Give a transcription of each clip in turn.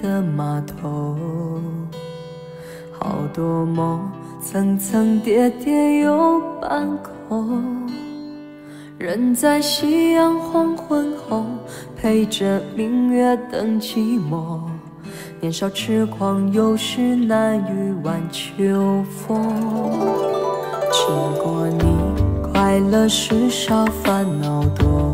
的码头，好多梦层层叠叠又半空，人在夕阳黄昏后，陪着明月等寂寞。年少痴狂，有时难御晚秋风。经过你，快乐时少，烦恼多。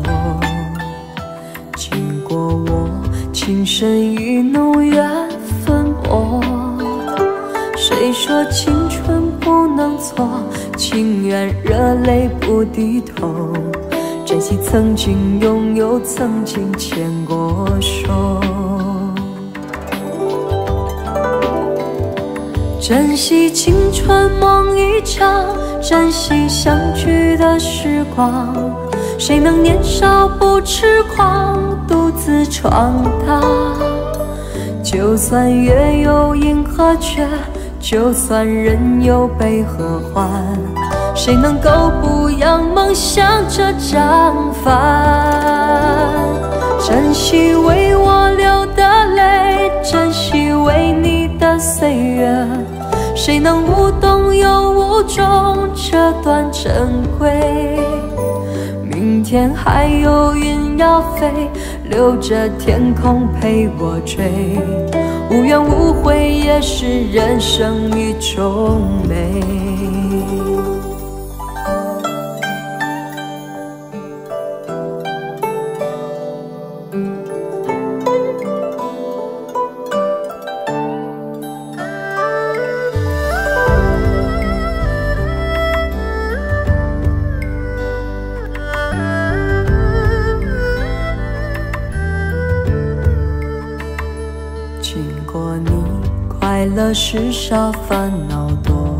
经过我，情深意浓，缘分薄。谁说青春不能错？情愿热泪不低头。珍惜曾经拥有，曾经牵过手。珍惜青春梦一场，珍惜相聚的时光。谁能年少不痴狂，独自闯荡？就算月有阴和缺，就算人有悲和欢，谁能够不扬梦想这张帆？珍惜为我流的泪，珍惜为你的岁月，谁能无动又无衷这段珍贵？明天还有云要飞，留着天空陪我追。无怨无悔也是人生一种美。快乐时少，烦恼多。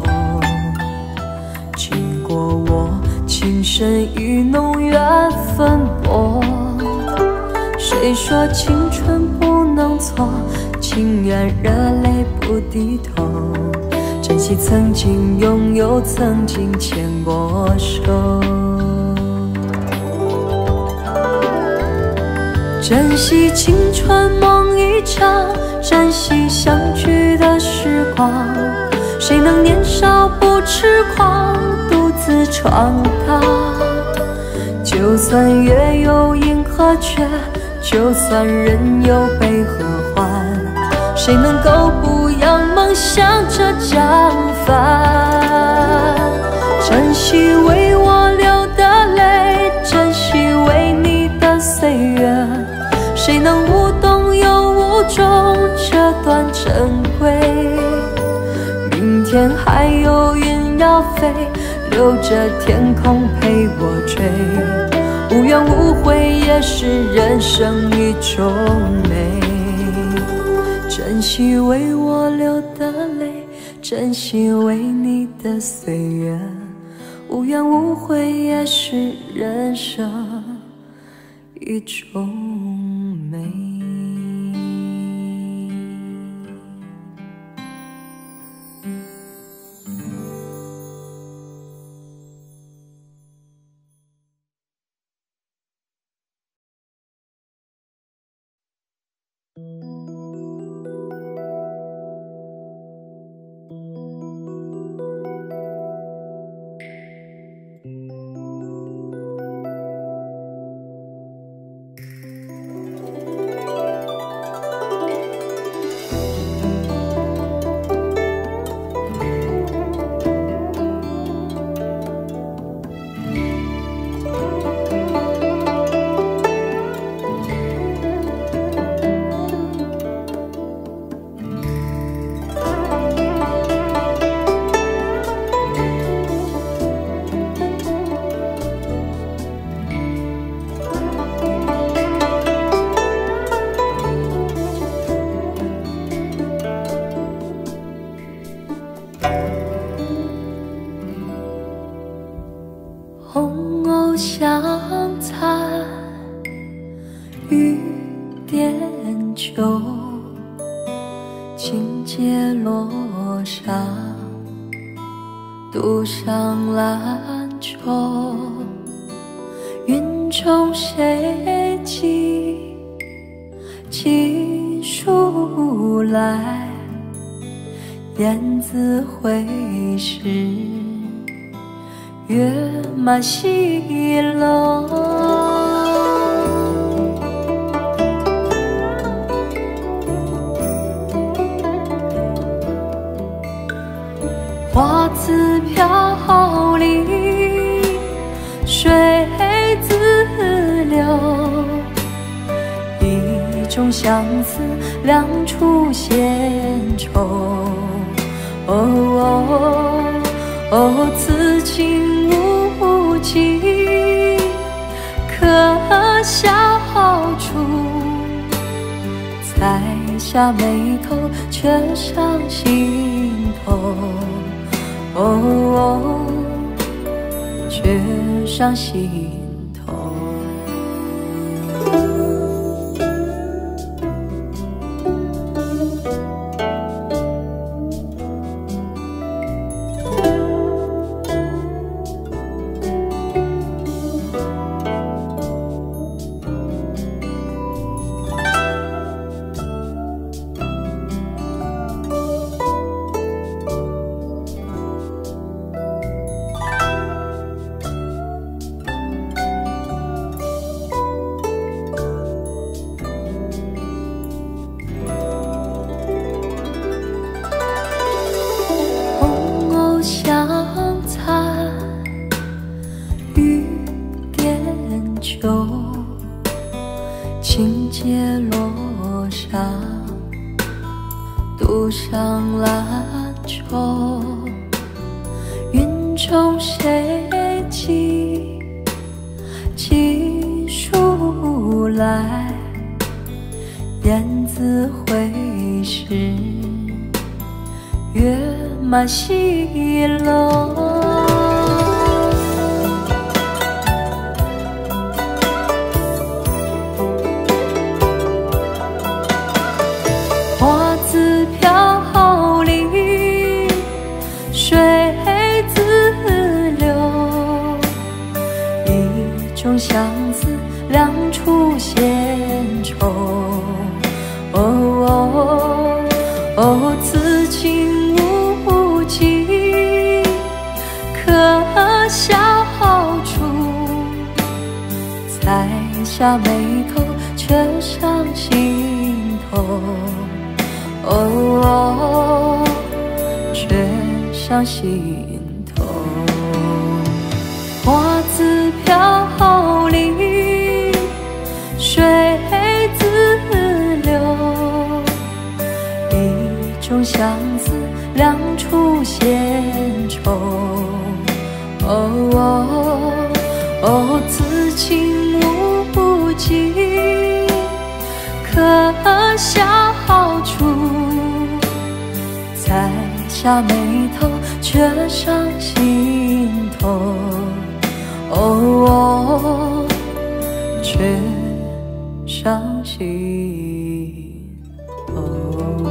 经过我，情深意浓，缘分薄。谁说青春不能错？情愿热泪不低头。珍惜曾经拥有，曾经牵过手。珍惜青春梦一场，珍惜相聚的时光。谁能年少不痴狂，独自闯荡？就算月有阴和缺，就算人有悲和欢，谁能够不扬梦想这张帆？珍惜为我流的泪，珍惜为你的岁月，谁能无动又无衷这段珍贵？明天还有云要飞，留着天空陪我追。无怨无悔也是人生一种美。珍惜为我流的泪，珍惜为你的岁月。无怨无悔也是人生一种美。红藕香残，雨点酒，轻结落上，独上兰舟。云中谁寄？寄树来，燕子回时，月满西楼。花自飘零，水自流，一种相思，两处闲愁。哦，此情无尽，可笑处，采下眉头，却上心头。却上心头。轻结落上，渡上兰舟。云中谁寄书来？燕子回时，月满西楼。相思两处闲愁。此情无尽，可笑处，采下眉头，却上心头。却上心头。花自飘零，水自流，一种相思，两处闲愁。此情无尽，可笑处，采下眉头，却上心头。却上心头。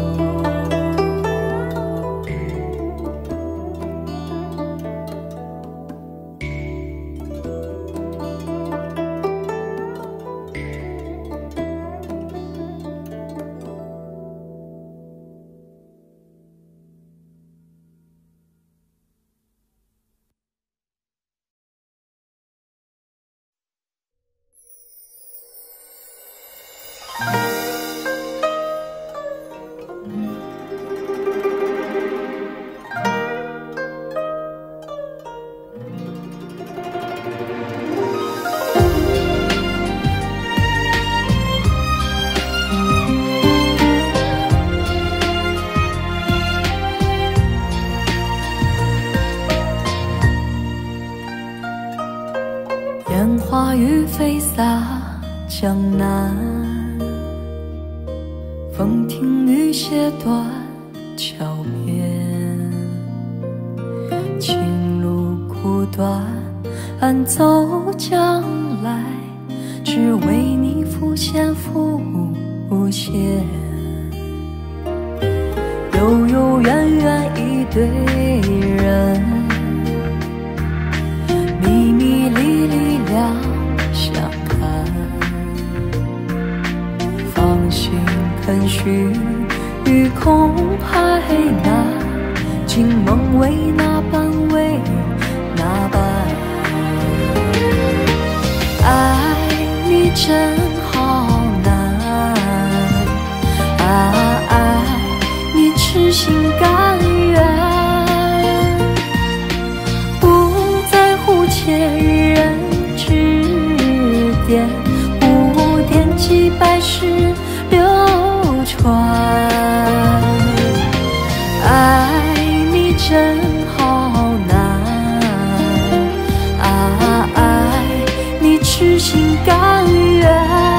烟花雨飞洒江南，风停雨歇断桥边，情路苦短，暗走将来，只为你浮现浮现。悠悠远远一对人，迷迷离离两相看，放心肯许空海纳，今梦为哪般为哪般？爱你真好难，爱你痴心甘愿，不在乎前人指点，不惦记百世流传。爱你真好难，爱你痴心甘愿，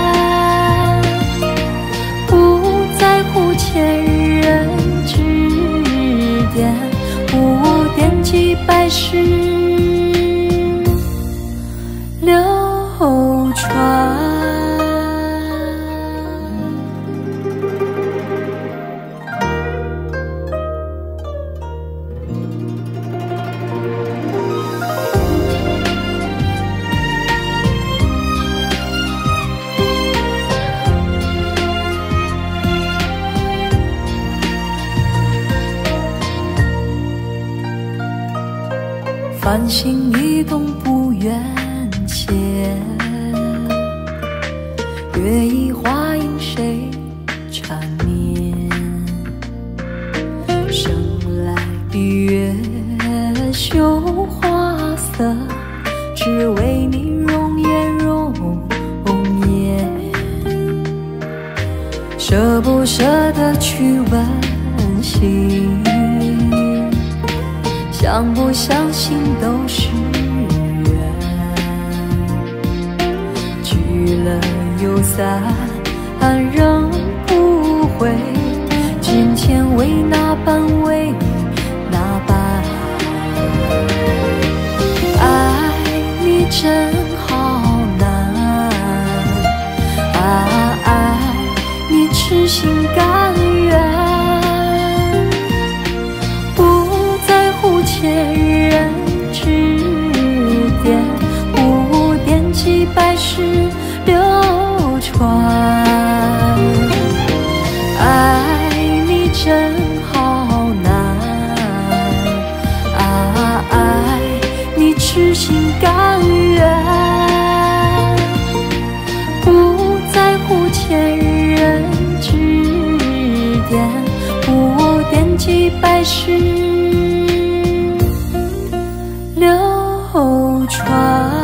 不在乎前人指点，不惦记百世流传。繁星移动不远切，月移花影谁缠绵？生来闭月羞花色，只为你容颜容颜。舍不舍得去问心，相不相信都是缘，聚了又散，仍不回。今天为哪般为哪般？爱你真好难，爱你痴心甘愿，前人指点，不惦记百世流传。爱你真好难，爱你痴心甘愿，不在乎前人指点，不惦记百世流传。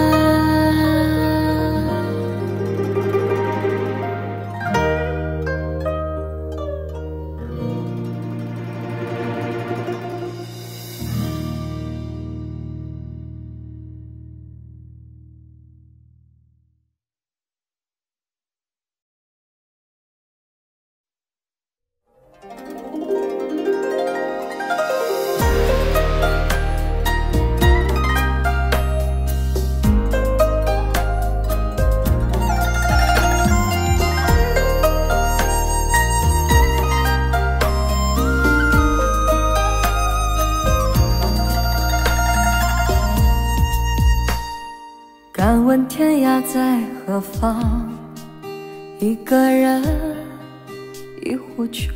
敢问天涯在何方？一个人，一壶酒，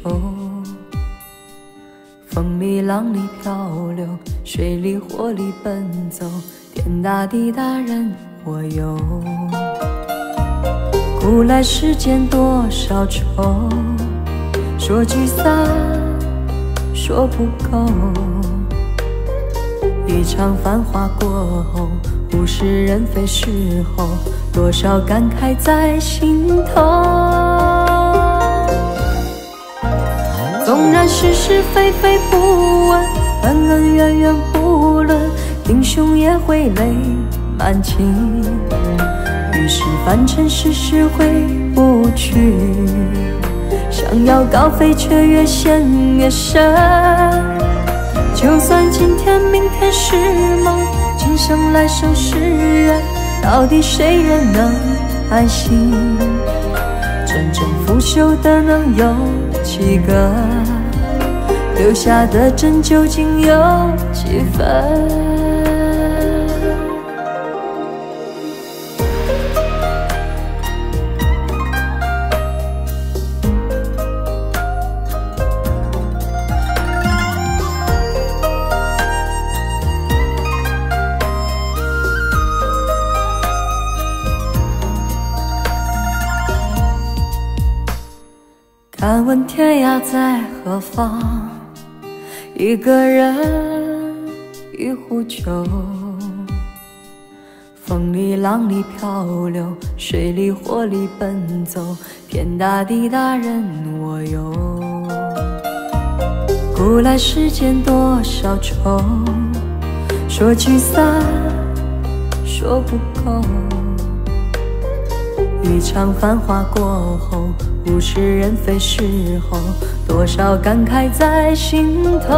风里浪里漂流，水里火里奔走，天大地大人我有。古来世间多少愁，说聚散说不够。一场繁华过后，物是人非时候，多少感慨在心头。纵然是是非非不问，恩恩怨怨不论，英雄也会泪满襟。于是凡尘世事回不去，想要高飞却越陷越深。就算今天明天是梦，今生来生是缘，到底谁人能安心？真正腐朽的能有几个？留下的真究竟有几分？ 问天涯在何方，一个人一壶酒，风里浪里漂流，水里火里奔走，天大地大人我有。古来世间多少愁，说聚散说不够。一场繁华过后，物是人非时候，多少感慨在心头。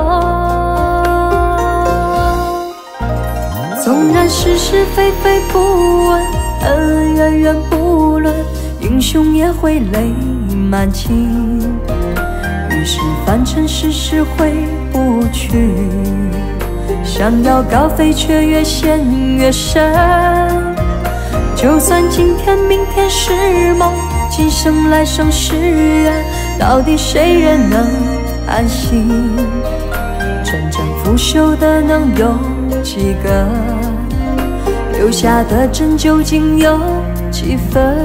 纵然是是非非不问，恩恩怨怨不论，英雄也会泪满襟。于是凡尘世事回不去，想要高飞却越陷越深。就算今天明天是梦，今生来生是缘，到底谁人能安心？真正腐朽的能有几个？留下的真究竟有几分？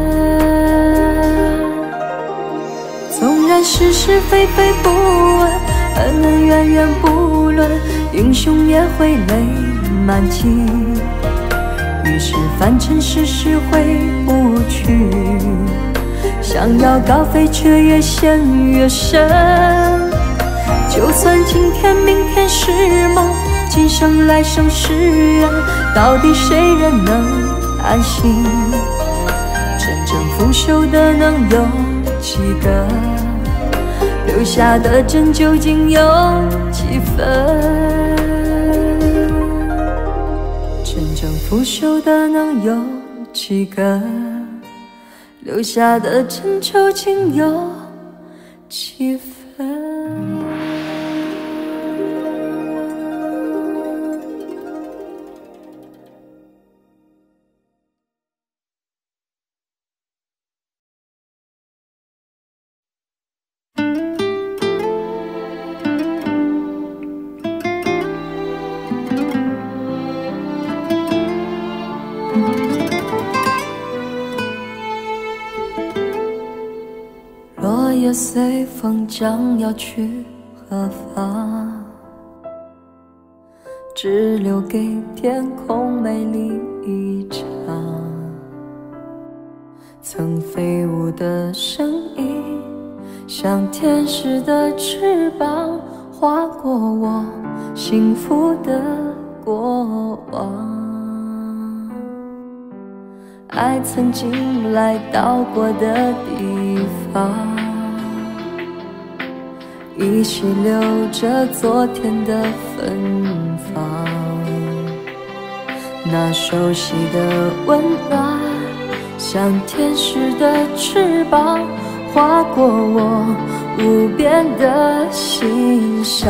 纵然是是非非不问，恩恩怨怨不论，英雄也会泪满襟。于是凡尘世事回不去，想要高飞却越陷越深。就算今天明天是梦，今生来生是缘，到底谁人能安心？真正腐朽的能有几个？留下的真究竟有几分？真正腐朽的能有几个？留下的真究竟有几分？落叶随风将要去何方？只留给天空美丽一场。曾飞舞的声音，像天使的翅膀，划过我幸福的过往。爱曾经来到过的地方，依稀留着昨天的芬芳。那熟悉的温暖，像天使的翅膀，划过我无边的心上。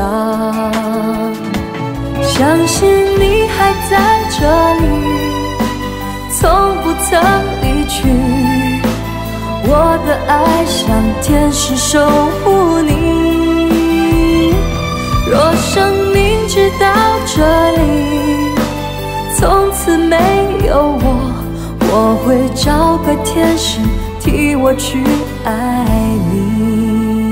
相信你还在这里，从不曾离去，我的爱像天使守护你。若生命直到这里，从此没有我，我会找个天使替我去爱你。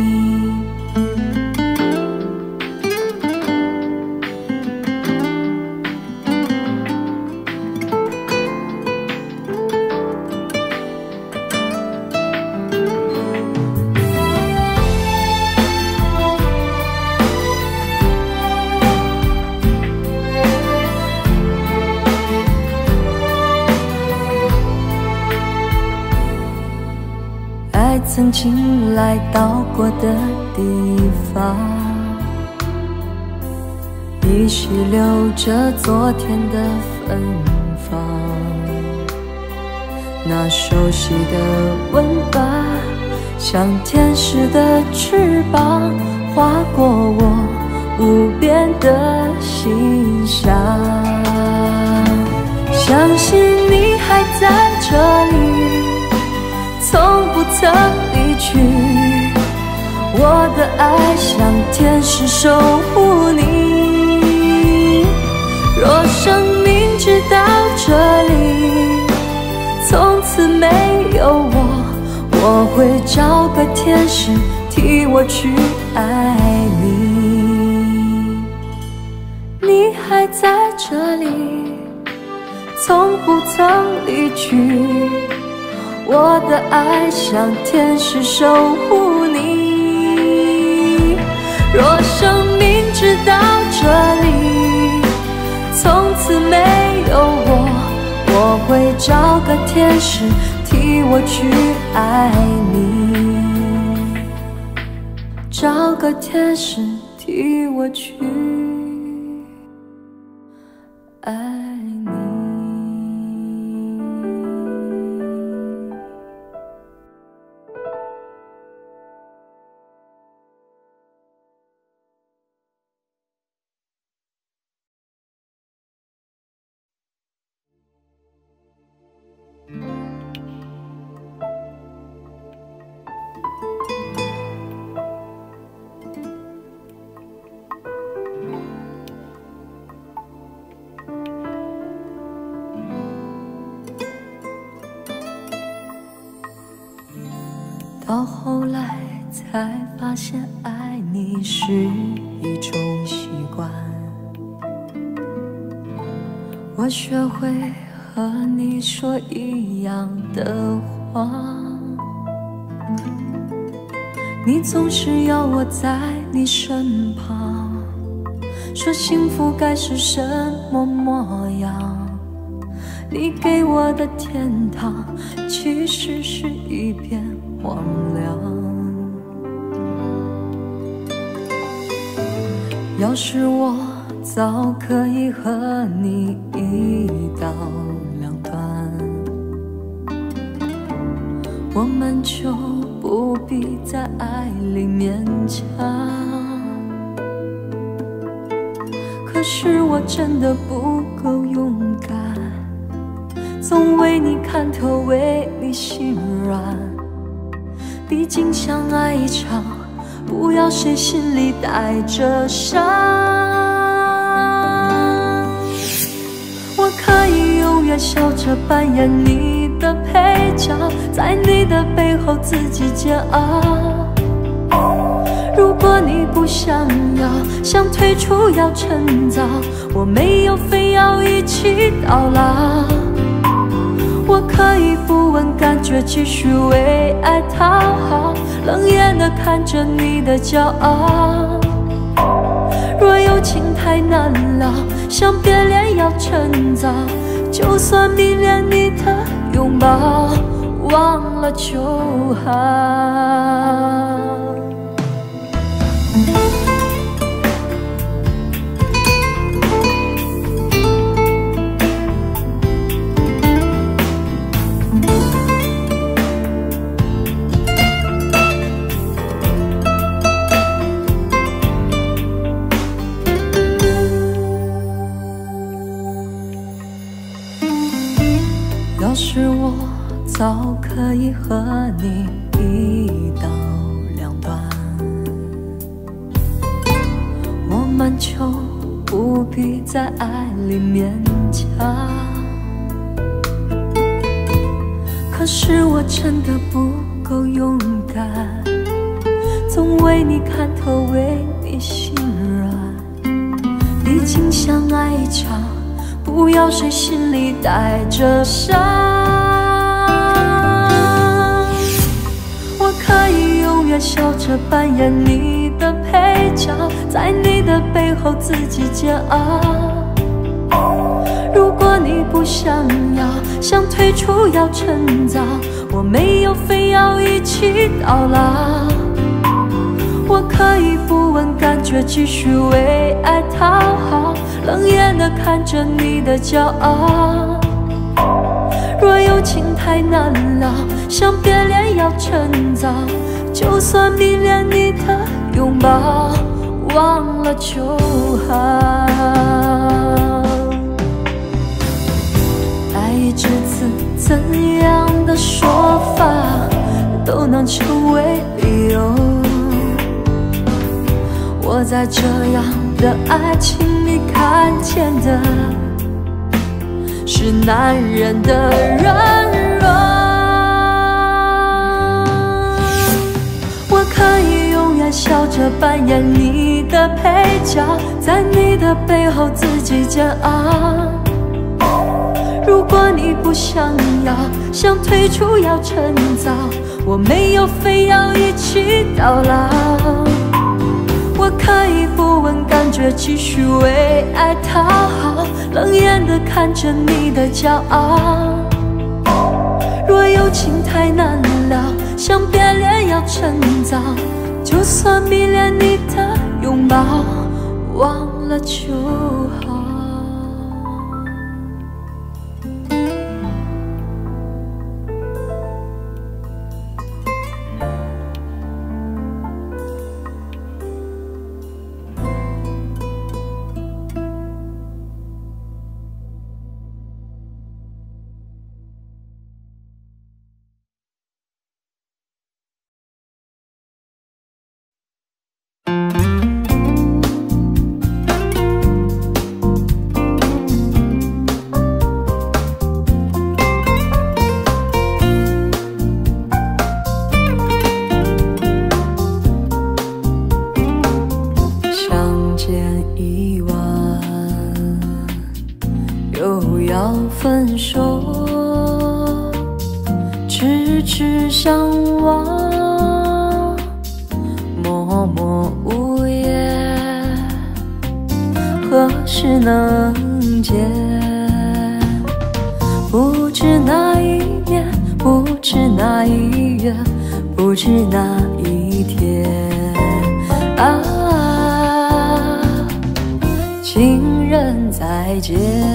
曾经来到过的地方，依稀留着昨天的芬芳。那熟悉的温暖，像天使的翅膀，划过我无边的心上。相信你还在这里，从不曾离去，我的爱像天使守护你。若生命直到这里，从此没有我，我会找个天使替替我去爱你。你还在这里，从不曾离去，我的爱像天使守护你。若生命直到这里，从此没有我，我会找个天使替我去爱你，找个天使替我去爱你。到后来才发现，爱你是一种习惯。我学会和你说一样的话，你总是要我在你身旁，说幸福该是什么模样。你给我的天堂，其实是一片荒凉。要是我早可以和你一刀两断，我们就不必在爱里勉强。可是我真的不够勇敢，总为你看透，为你心软。毕竟相爱一场，不要谁心里带着伤。我可以永远笑着扮演你的配角，在你的背后自己煎熬。如果你不想要，想退出要趁早，我没有非要一起到老。我可以不问感觉，继续为爱讨好，冷眼地看着你的骄傲。若有情太难了，想别恋要趁早，就算迷恋你的拥抱，忘了就好。要是我早可以和你一刀两断，我们就不必在爱里勉强。可是我真的不够勇敢，总为你看透，为你心软。毕竟相爱一场，不要谁心里带着伤。我可以永远笑着扮演你的配角，在你的背后自己煎熬。如果你不想要，想退出要趁早，我没有非要一起到老。我可以不问感觉，继续为爱讨好，冷眼地看着你的骄傲。若有情太难了，想别恋要趁早，就算迷恋你的拥抱，忘了就好。爱一直怎样的说法都能成为理由。我在这样的爱情里看见的是男人的软弱。我可以面笑着扮演你的配角，在你的背后自己煎熬。如果你不想要，想退出要趁早，我没有非要一起到老。我可以不问感觉，继续为爱讨好，冷眼地看着你的骄傲。若友情太难了，想别恋要趁早，就算迷恋你的拥抱，忘了就好。分手，痴痴相望，默默无言，何时能见？不知哪一年，不知哪一月，不知哪一天啊，情人再见。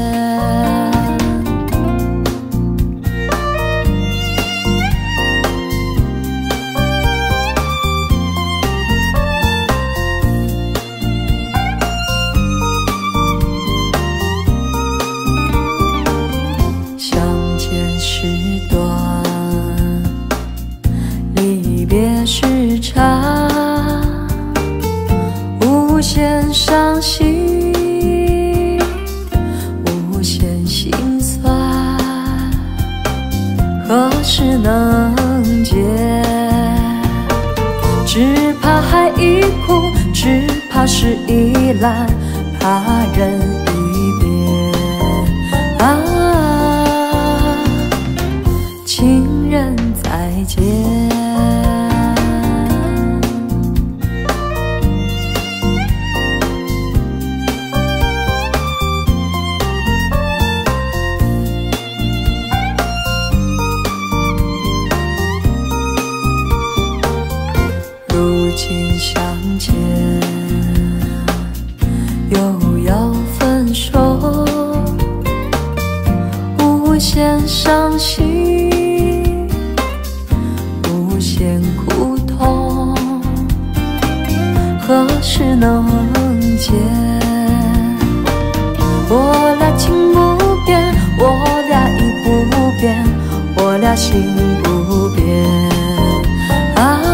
时差，无限伤心，无限心酸，何时能见？只怕海一哭，只怕事已烂，怕人已变啊，情人再见。相见又要分手，无限伤心，无限苦痛，何时能见？我俩情不变，我俩意不变，我俩心不变啊。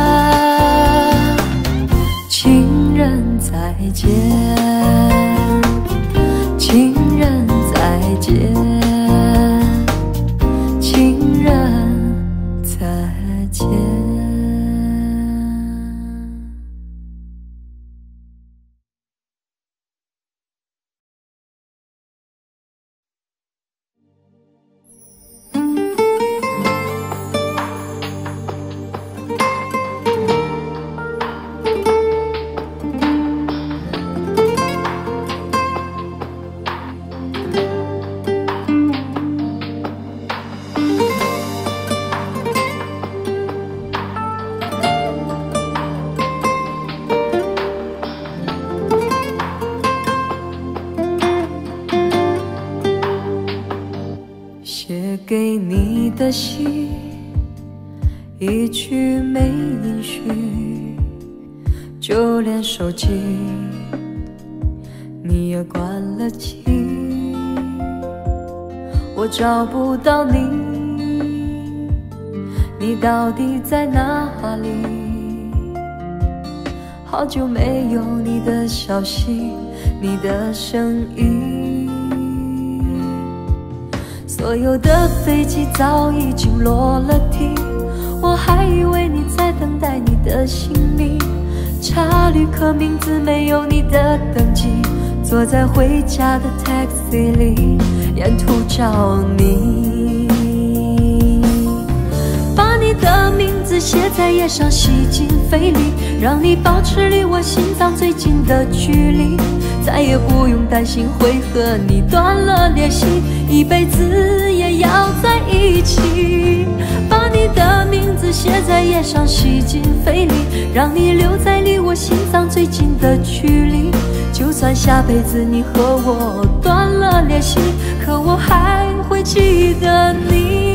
再见，情人再见，情人再见。写给你的信，一句没音讯，就连手机你也关了机，我找不到你，你到底在哪里？好久没有你的消息，你的声音。所有的飞机早已经落了地，我还以为你在等待你的行李， 查旅客名字没有你的登记，坐在回家的 taxi 里，沿途找你，把你的名字写在页上，吸进肺里，让你保持离我心脏最近的距离，再也不用担心会和你断了联系，一辈子也要在一起。把你的名字写在页上，吸进肺里，让你留在离我心脏最近的距离，就算下辈子你和我断了联系，可我还会记得你。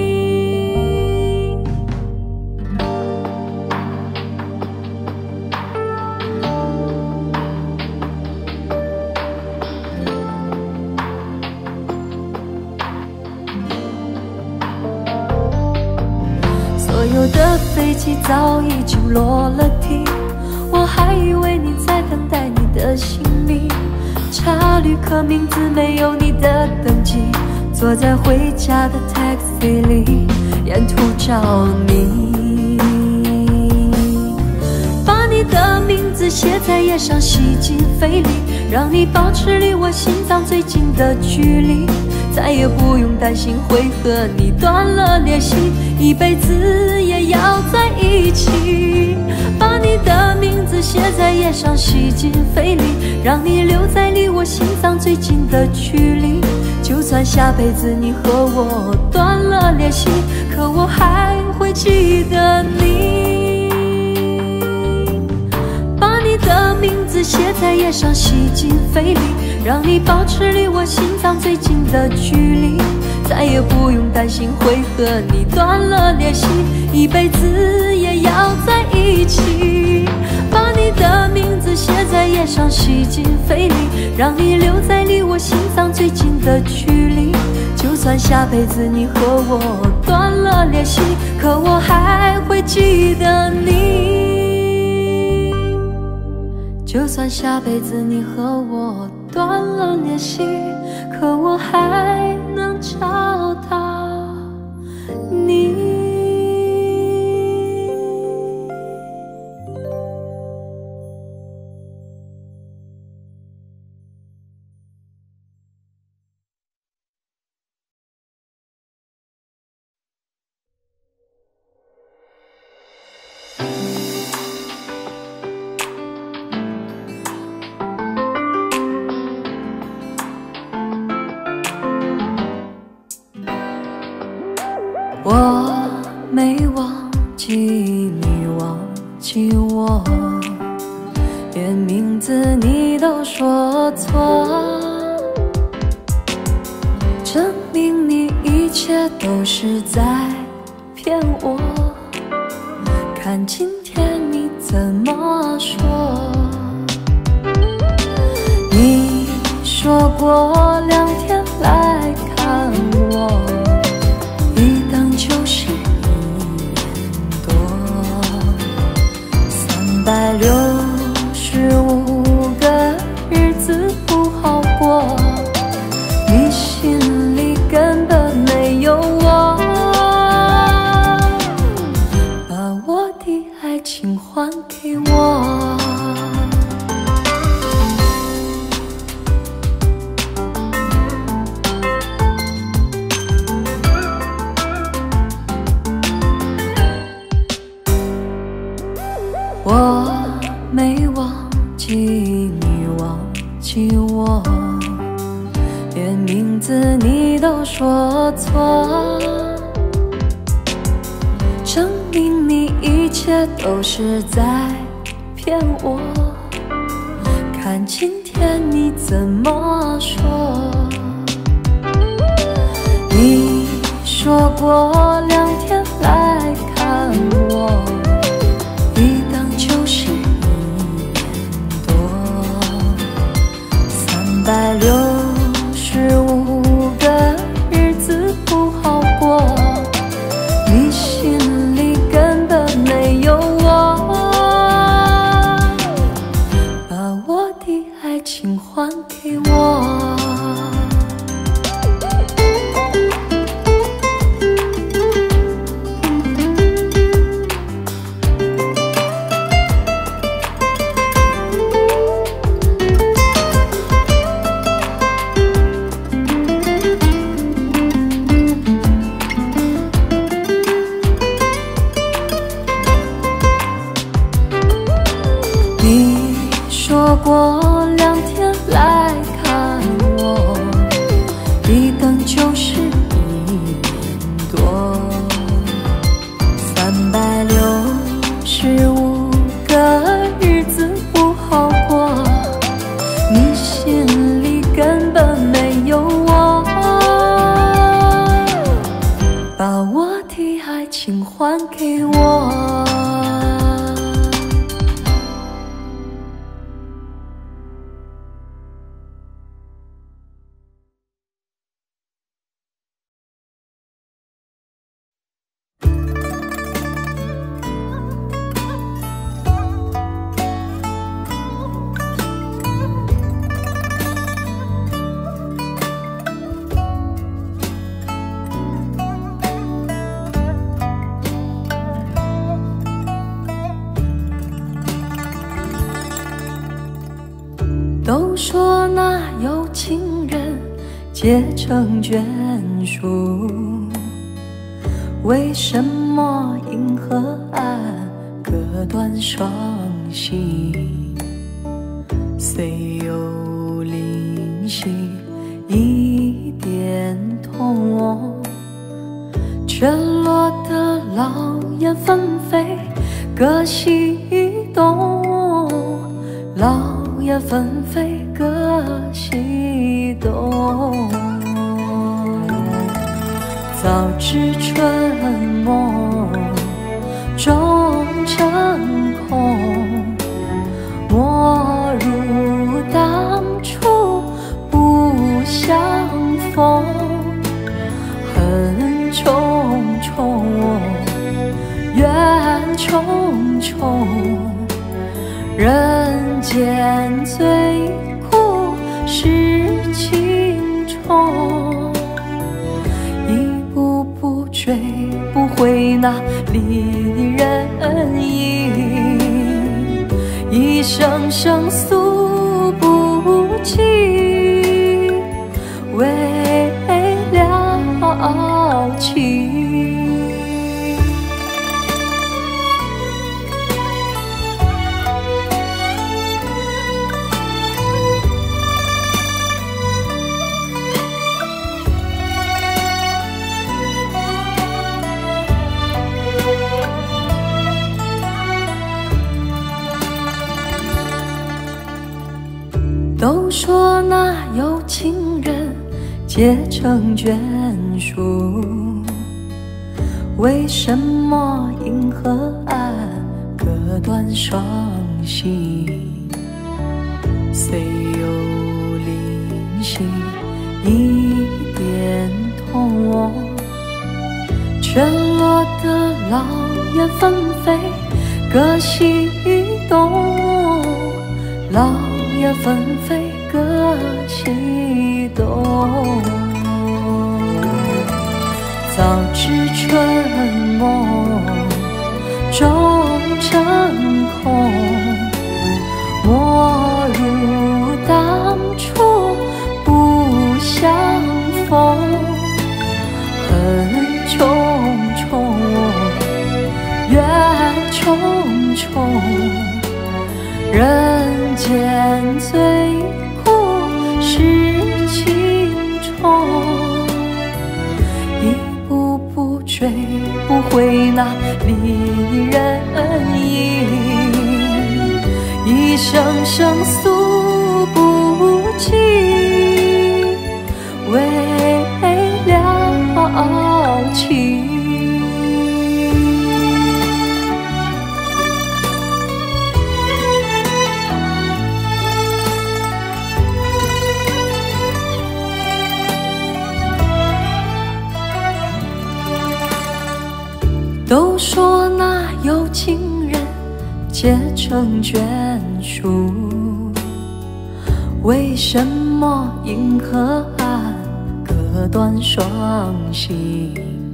所有的飞机早已经落了地，我还以为你在等待你的行李，查旅客名字没有你的登记，坐在回家的 taxi 里，沿途找你，把你的名字写在页上，吸进肺里，让你保持离我心脏最近的距离，再也不用担心会和你断了联系，一辈子也要在一起。把你的名字写在页上，吸进肺里，让你留在离我心脏最近的距离，就算下辈子你和我断了联系，可我还会记得你。把你的名字写在页上，吸进肺里，让你保持离我心脏最近的距离，再也不用担心会和你断了联系，一辈子也要在一起。把你的名字写在页上，吸进肺里，让你留在离我心脏最近的距离，就算下辈子你和我断了联系，可我还会记得你。就算下辈子你和我断了联系，可我还能找到你。我没忘记你忘记我，连名字你都说错，证明你一切都是在骗我，看今天你怎么说。你说过2天来看我，就是1年多，365个日子不好过，你心里根本没有我，把我的爱情还给我。我没忘记你忘记我，连名字你都说错，证明你一切都是在骗我，看今天你怎么说。你说过2天来看我，一等就是1年多，365个日子不好过，你心里根本没有我，把我的爱情还给我。 过2天来看我，一等就是1年多。365个日子不好过，你心里根本没有我，把我的爱情还给我。都说那有情人结成眷属，为什么银河岸割断双膝？虽有灵犀一点通，却落得老燕纷飞各西东，老燕纷飞各西东。早知春梦终成空，莫如当初不相逢。恨重重，怨重重，人间最苦是情重。一步步追不回那离人影，一声声诉不尽，为了情。都说那有情人结成眷属，为什么银河岸割断双膝？虽有灵犀一点通，却落得老燕纷飞各西东，老燕纷飞各西东。早知春梦终成空，莫如当初不相逢。恨重重，怨重重，人间最苦是情重。一步步追不回那离人影，一声声诉不尽，为了情。都说那有情人结成眷属，为什么银河岸割断双膝？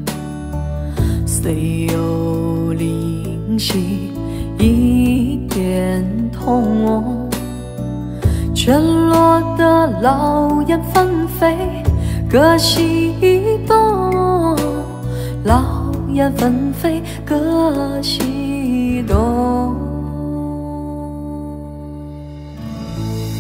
虽有灵犀一点通，却落得老燕纷飞各西东，老燕纷飞各西东。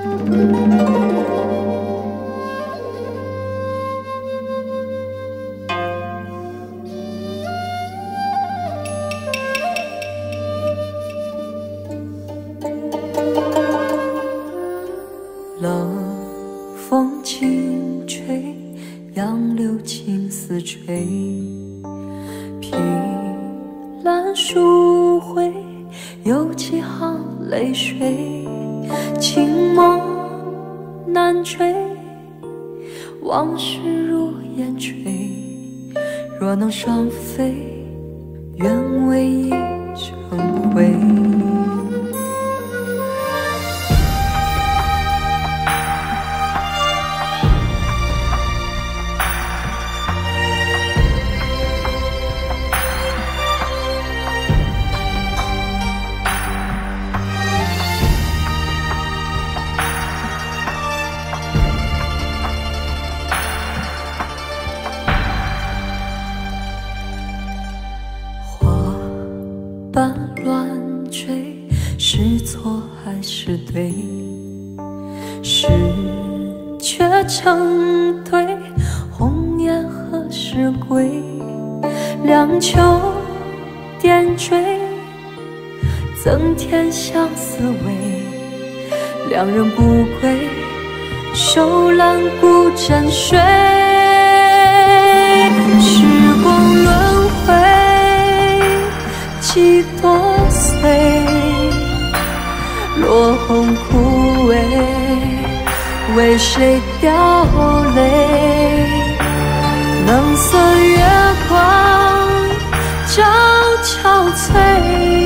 冷风轻吹，杨柳青丝垂，凭栏疏灰，有几行泪水，情梦难追，往事如烟吹，若能双飞，愿为一成灰。般乱坠，是错还是对？是却成对，红颜何时归？两秋点缀，增添相思味。两人不归，手揽孤枕睡。时光轮回，几多岁，落红枯萎，为谁掉泪？冷色月光照憔悴，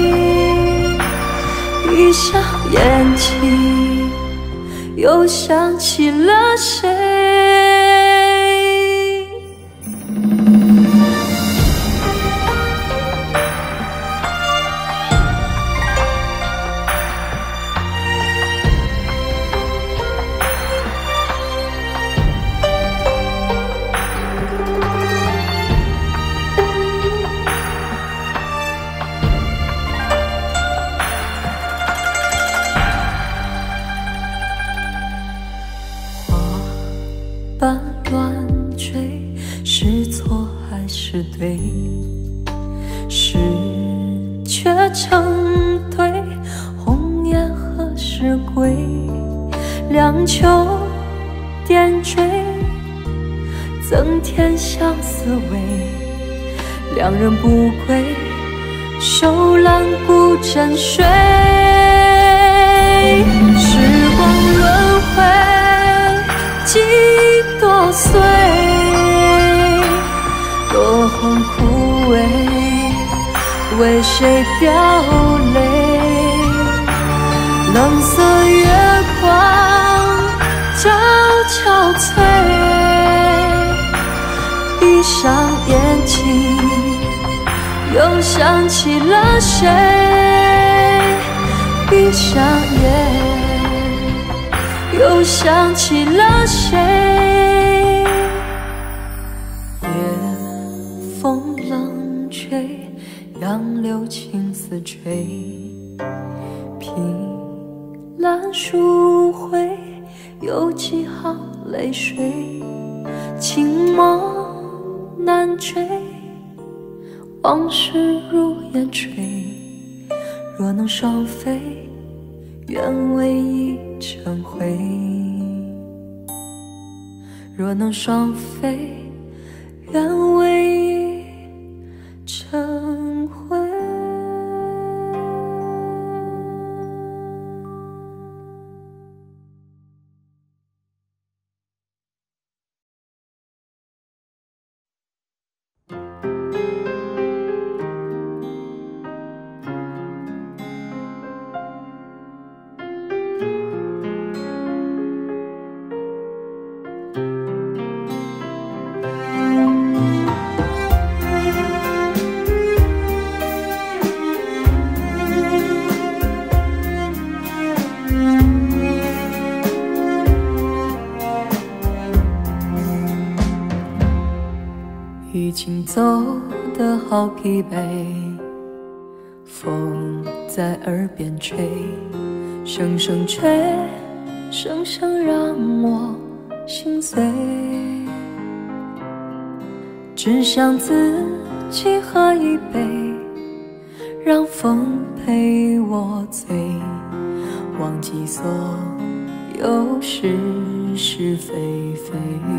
闭上眼睛，又想起了谁？般乱坠，是错还是对？是却成对，红颜何时归？两秋点缀，增添相思味。两人不归，手揽孤枕睡。时光轮回，几多岁，落红枯萎，为谁掉泪？冷色月光照憔悴，闭上眼睛，又想起了谁？闭上眼，又想起了谁？夜风冷吹，杨柳青丝垂，凭栏疏灰，有几行泪水，情梦难追，往事如烟吹。若能双飞，愿为一成灰。若能双飞，愿为一成灰。已经走得好疲惫，风在耳边吹，声声吹， 声声让我心碎。只想自己喝一杯，让风陪我醉，忘记所有是是非非。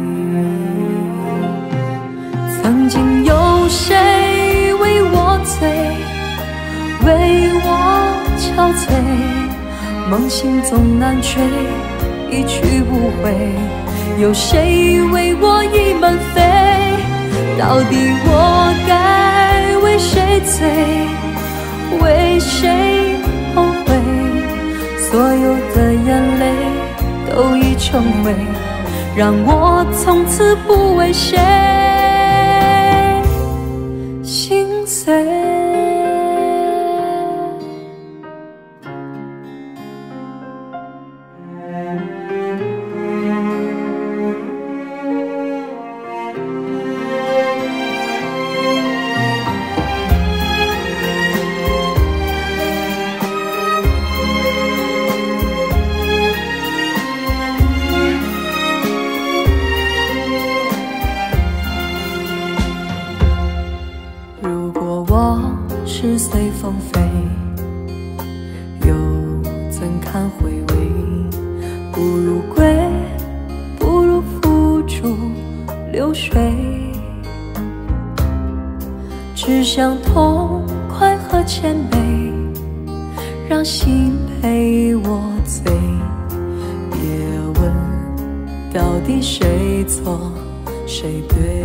曾经有谁为我醉，为我憔悴，梦醒总难追，一去不回。有谁为我已满飞？到底我该为谁醉，为谁后悔？所有的眼泪都已成灰，让我从此不为谁心碎。是随风飞，又怎堪回味？不如归，不如付诸流水。只想痛快和谦卑，让心陪我醉。别问到底谁错谁对。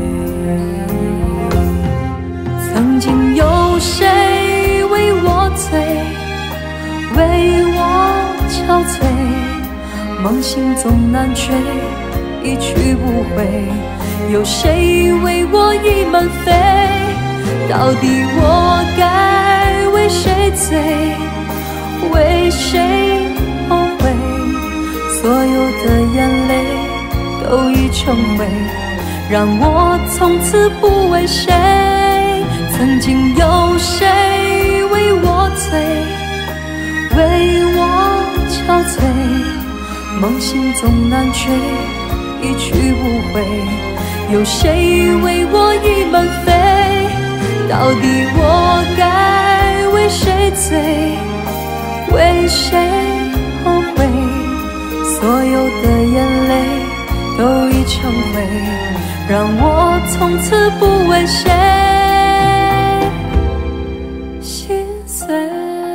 曾经有谁为我醉，为我憔悴，梦醒总难追，一去不回。有谁为我已满飞？到底我该为谁醉，为谁后悔？所有的眼泪都已成灰，让我从此不为谁。曾经有谁为我醉，为我憔悴，梦醒总难追，一去不回。有谁为我已满飞？到底我该为谁醉，为谁后悔？所有的眼泪都已成灰，让我从此不为谁心碎。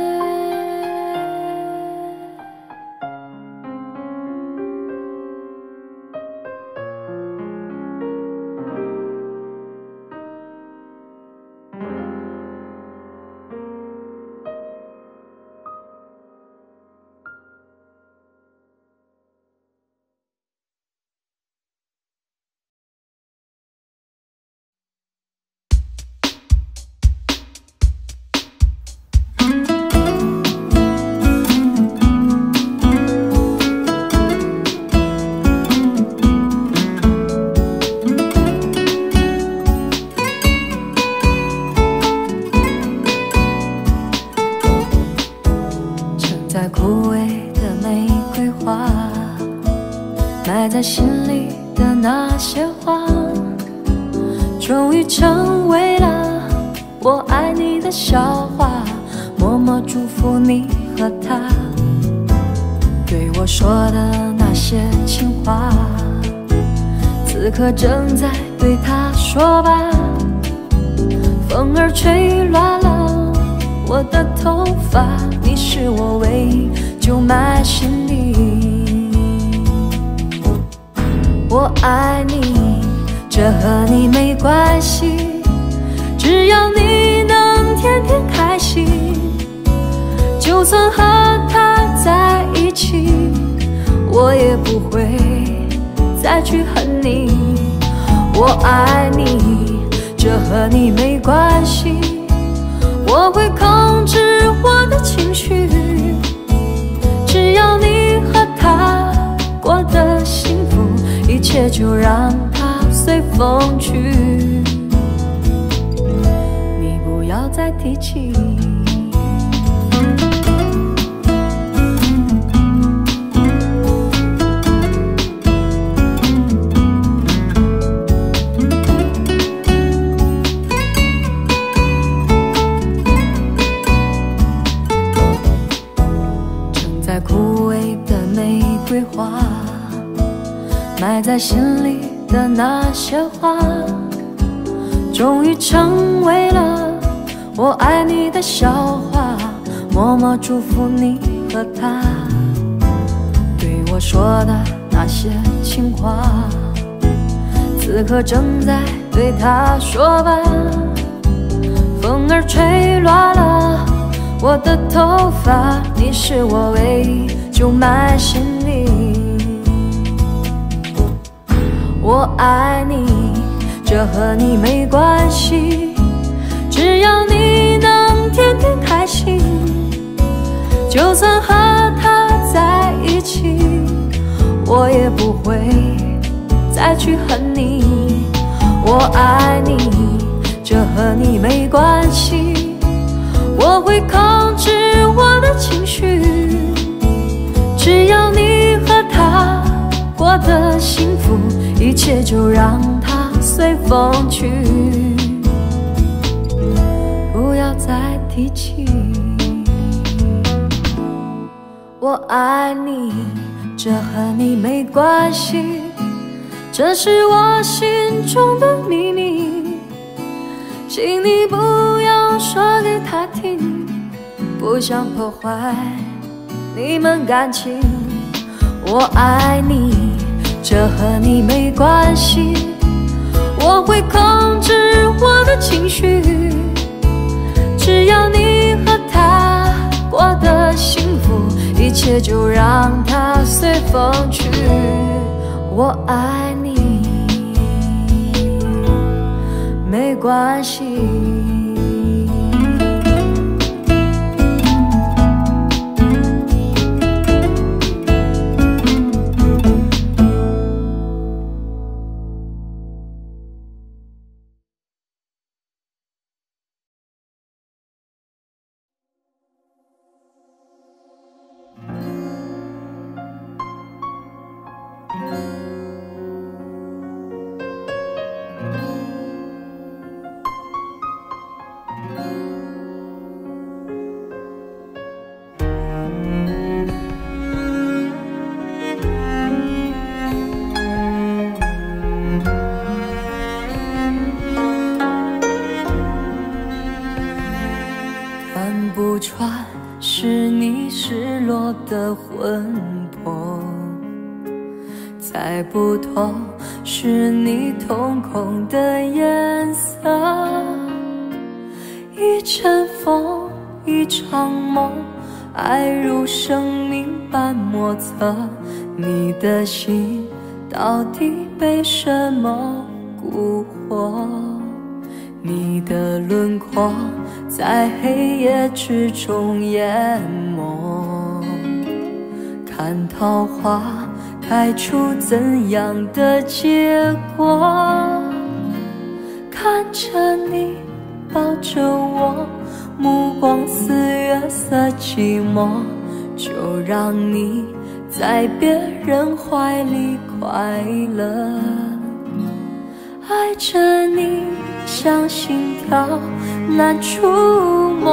枯萎的玫瑰花，埋在心里的那些话，终于成为了我爱你的笑话。默默祝福你和他对我说的那些情话，此刻正在对他说吧。风儿吹乱了我的头发，你是我唯一就埋心底。我爱你，这和你没关系，只要你能天天开心。就算和他在一起，我也不会再去恨你。我爱你，这和你没关系，我会控制我的情绪，只要你和他过得幸福，一切就让它随风去。你不要再提起。 里的玫瑰花，埋在心里的那些话，终于成为了我爱你的笑话。默默祝福你和他对我说的那些情话，此刻正在对他说吧。风儿吹乱了我的头发，你是我唯一就埋心里。我爱你，这和你没关系，只要你能天天开心。就算和他在一起，我也不会再去恨你。我爱你，这和你没关系，我会控制我的情绪，只要你和他过得幸福，一切就让它随风去，不要再提起。我爱你，这和你没关系，这是我心中的秘密，请你不要说给他听，不想破坏你们感情。我爱你，这和你没关系，我会控制我的情绪，只要你和他过得幸福，一切就让它随风去。我爱你，没关系。看不穿是你失落的魂魄，猜不透是你瞳孔的颜色。一阵风，一场梦，爱如生命般莫测。你的心到底被什么蛊惑？你的轮廓在黑夜之中淹没，看桃花开出怎样的结果？看着你抱着我，目光似月色寂寞，就让你在别人怀里快乐。爱着你像心跳难触摸，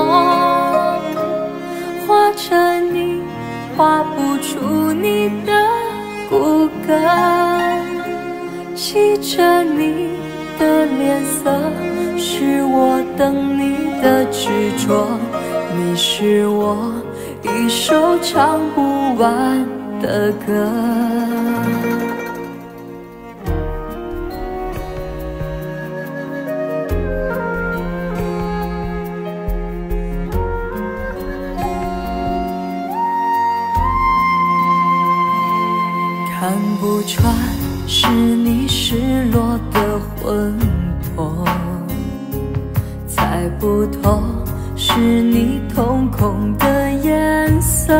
画着你画不出你的骨骼，记着你的脸色，是我等你的执着。你是我一首唱不完的歌。看不穿是你失落的魂魄，猜不透是你瞳孔的颜色。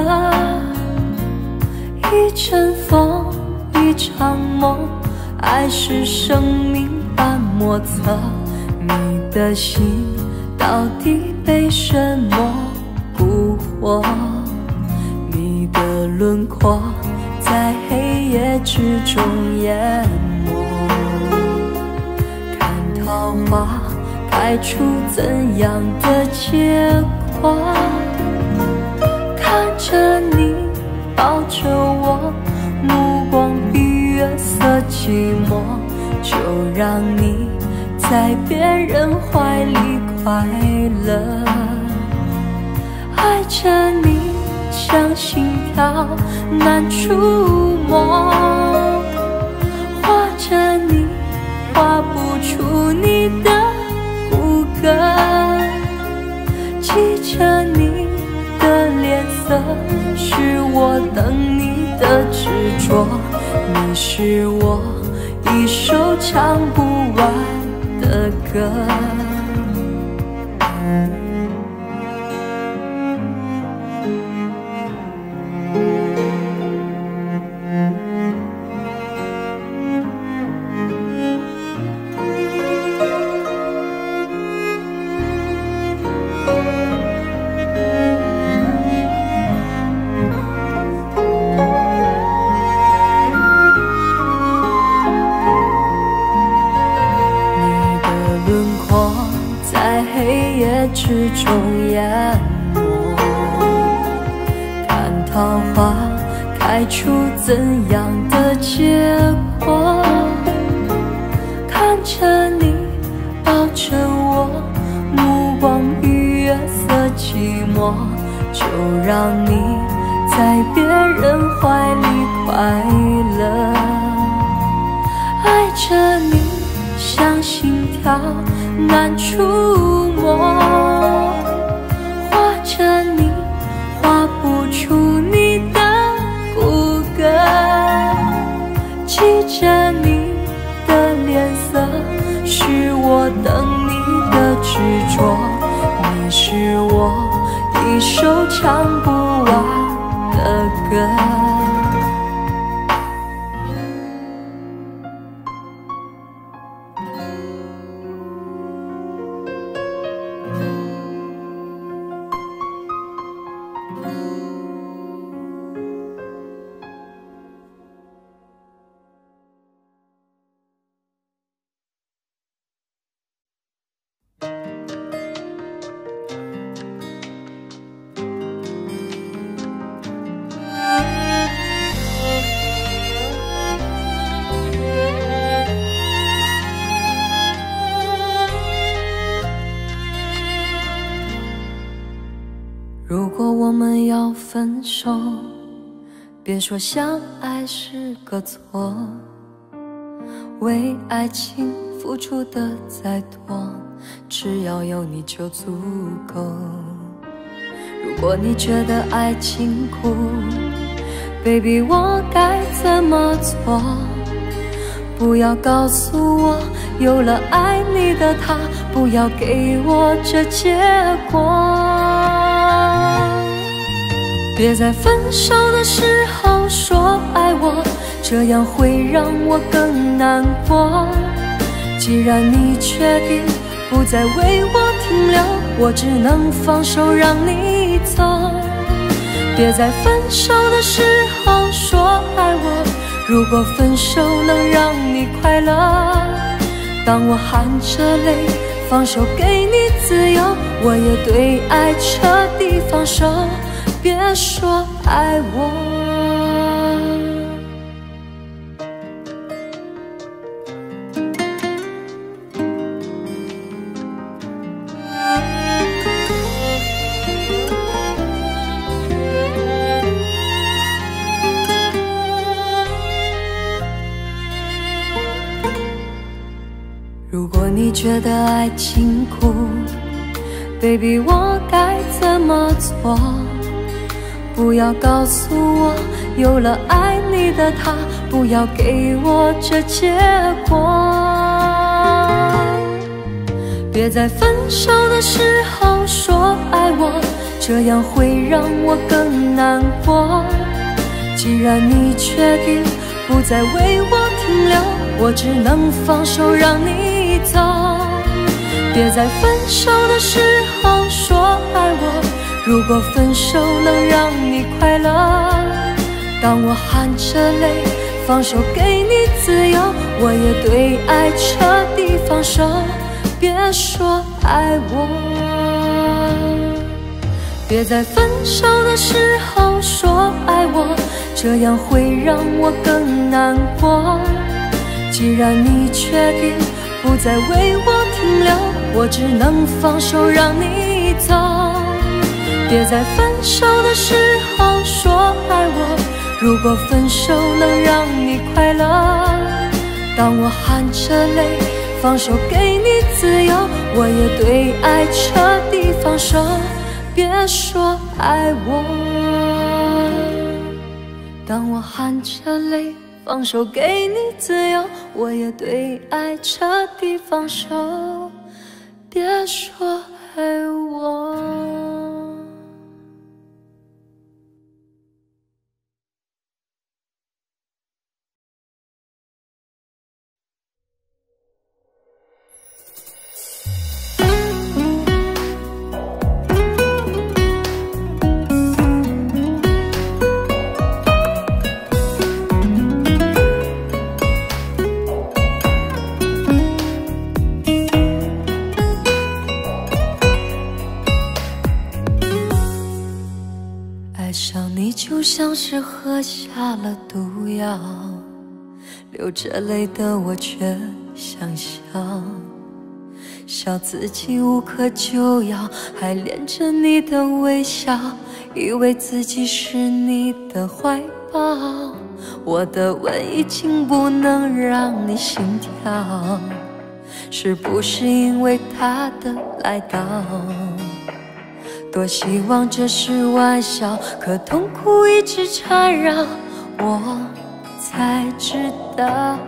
一阵风，一场梦，爱是生命般莫测。你的心到底被什么蛊惑？你的轮廓在黑夜之中淹没，看桃花开出怎样的结果？看着你抱着我，目光比月色寂寞，就让你在别人怀里快乐。爱着你像心跳难触摸，画着你画不出你的骨骼，记着你的脸色，是我等你的执着。你是我一首唱不完的歌。之中淹没，看桃花开出怎样的结果？看着你抱着我，目光与月色寂寞，就让你在别人怀里快乐。爱着你像心跳难触摸，画着你画不出你的骨骼，记着你的脸色，是我等你的执着。你是我一首唱不完的歌。如果我们要分手，别说相爱是个错，为爱情付出的再多，只要有你就足够。如果你觉得爱情苦 ，baby 我该怎么做？不要告诉我有了爱你的他，不要给我这结果。别在分手的时候说爱我，这样会让我更难过。既然你决定不再为我停留，我只能放手让你走。别在分手的时候说爱我，如果分手能让你快乐，当我含着泪放手给你自由，我也对爱彻底放手。别说爱我，如果你觉得爱情苦 ，baby 我该怎么做？不要告诉我有了爱你的他，不要给我这结果。别在分手的时候说爱我，这样会让我更难过。既然你决定不再为我停留，我只能放手让你走。别在分手的时候说爱我，如果分手能让你快乐，当我含着泪放手给你自由，我也对爱彻底放手。别说爱我， 别在分手的时候说爱我，这样会让我更难过。既然你决定不再为我停留，我只能放手让你走。别在分手的时候说爱我，如果分手能让你快乐，当我含着泪放手给你自由，我也对爱彻底放手。别说爱我，当我含着泪放手给你自由，我也对爱彻底放手。别说爱我。爱上你就像是喝下了毒药，流着泪的我却想笑，笑自己无可救药，还恋着你的微笑，以为自己是你的怀抱。我的吻已经不能让你心跳，是不是因为他的来到？多希望这是玩笑，可痛苦一直缠绕，我才知道，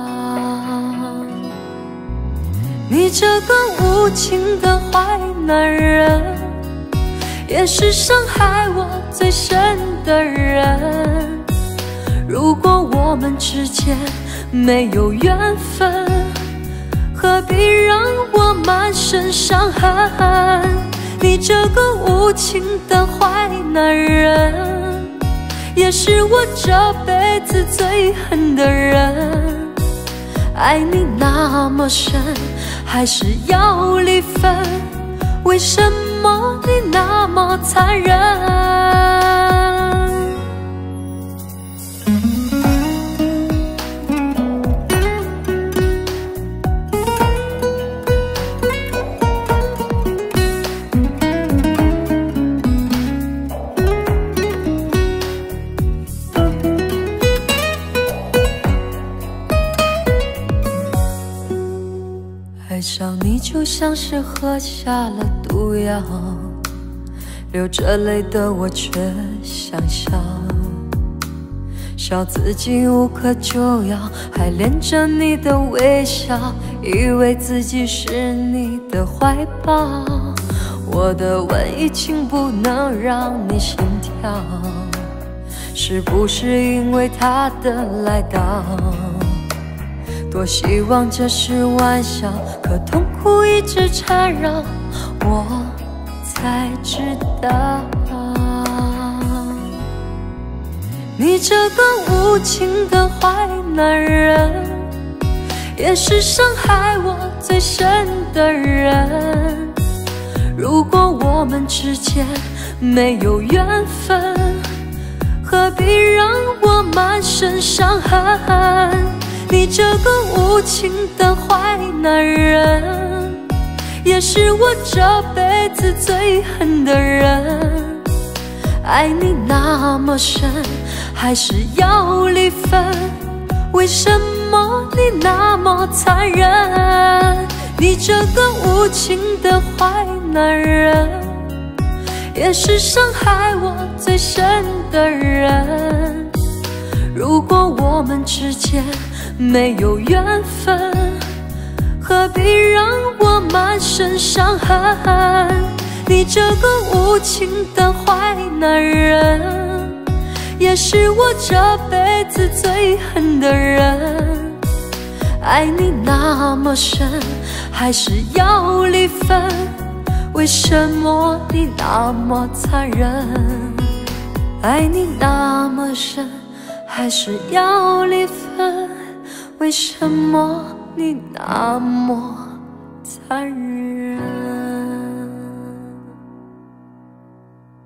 你这个无情的坏男人，也是伤害我最深的人。如果我们之间没有缘分，何必让我满身伤痕？你这个无情的坏男人，也是我这辈子最恨的人。爱你那么深，还是要离分？为什么你那么残忍？爱上你就像是喝下了毒药，流着泪的我却想笑，笑自己无可救药，还恋着你的微笑，以为自己是你的怀抱。我的吻已经不能让你心跳，是不是因为他的来到？多希望这是玩笑，可痛苦一直缠绕，我才知道，你这个无情的坏男人，也是伤害我最深的人。如果我们之间没有缘分，何必让我满身伤痕？你这个无情的坏男人，也是我这辈子最恨的人。爱你那么深，还是要离分？为什么你那么残忍？你这个无情的坏男人，也是伤害我最深的人。如果我们之间没有缘分，何必让我满身伤痕？你这个无情的坏男人，也是我这辈子最恨的人。爱你那么深，还是要离分？为什么你那么残忍？爱你那么深，还是要离分？为什么你那么残忍？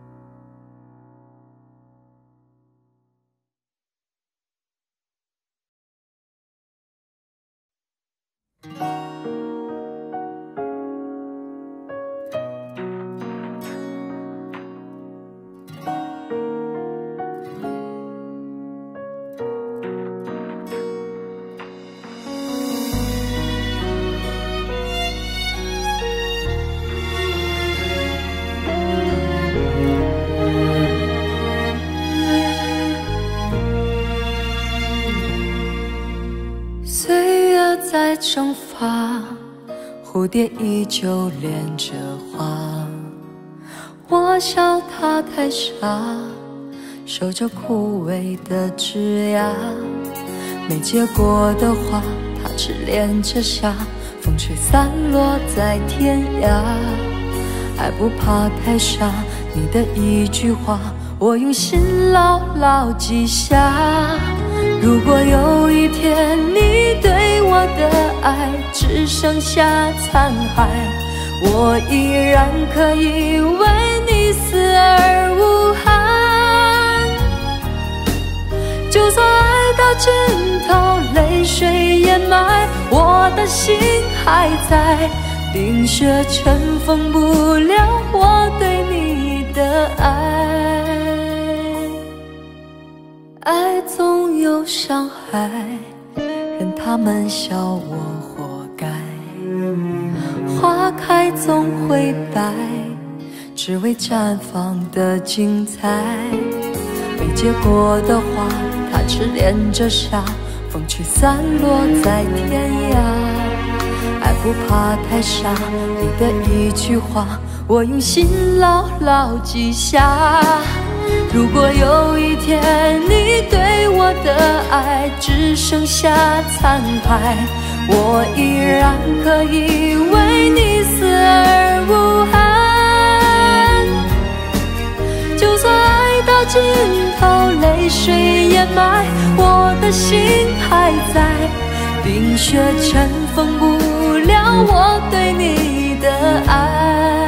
在蒸发，蝴蝶依旧恋着花。我笑它太傻，守着枯萎的枝桠。没结果的花，它只恋着夏。风吹散落在天涯。爱不怕太傻，你的一句话，我用心牢牢记下。如果有一天你对我的爱只剩下残骸，我依然可以为你死而无憾。就算爱到尽头，泪水掩埋，我的心还在。冰雪尘封不了我对你的爱。爱总有伤害，任他们笑我活该。花开总会败，只为绽放的精彩。没结果的花，它只恋着夏。风吹散落在天涯。爱不怕太傻，你的一句话，我用心牢牢记下。如果有一天你对我的爱只剩下残骸，我依然可以为你死而无憾。就算爱到尽头，泪水掩埋，我的心还在。冰雪尘封不了我对你的爱。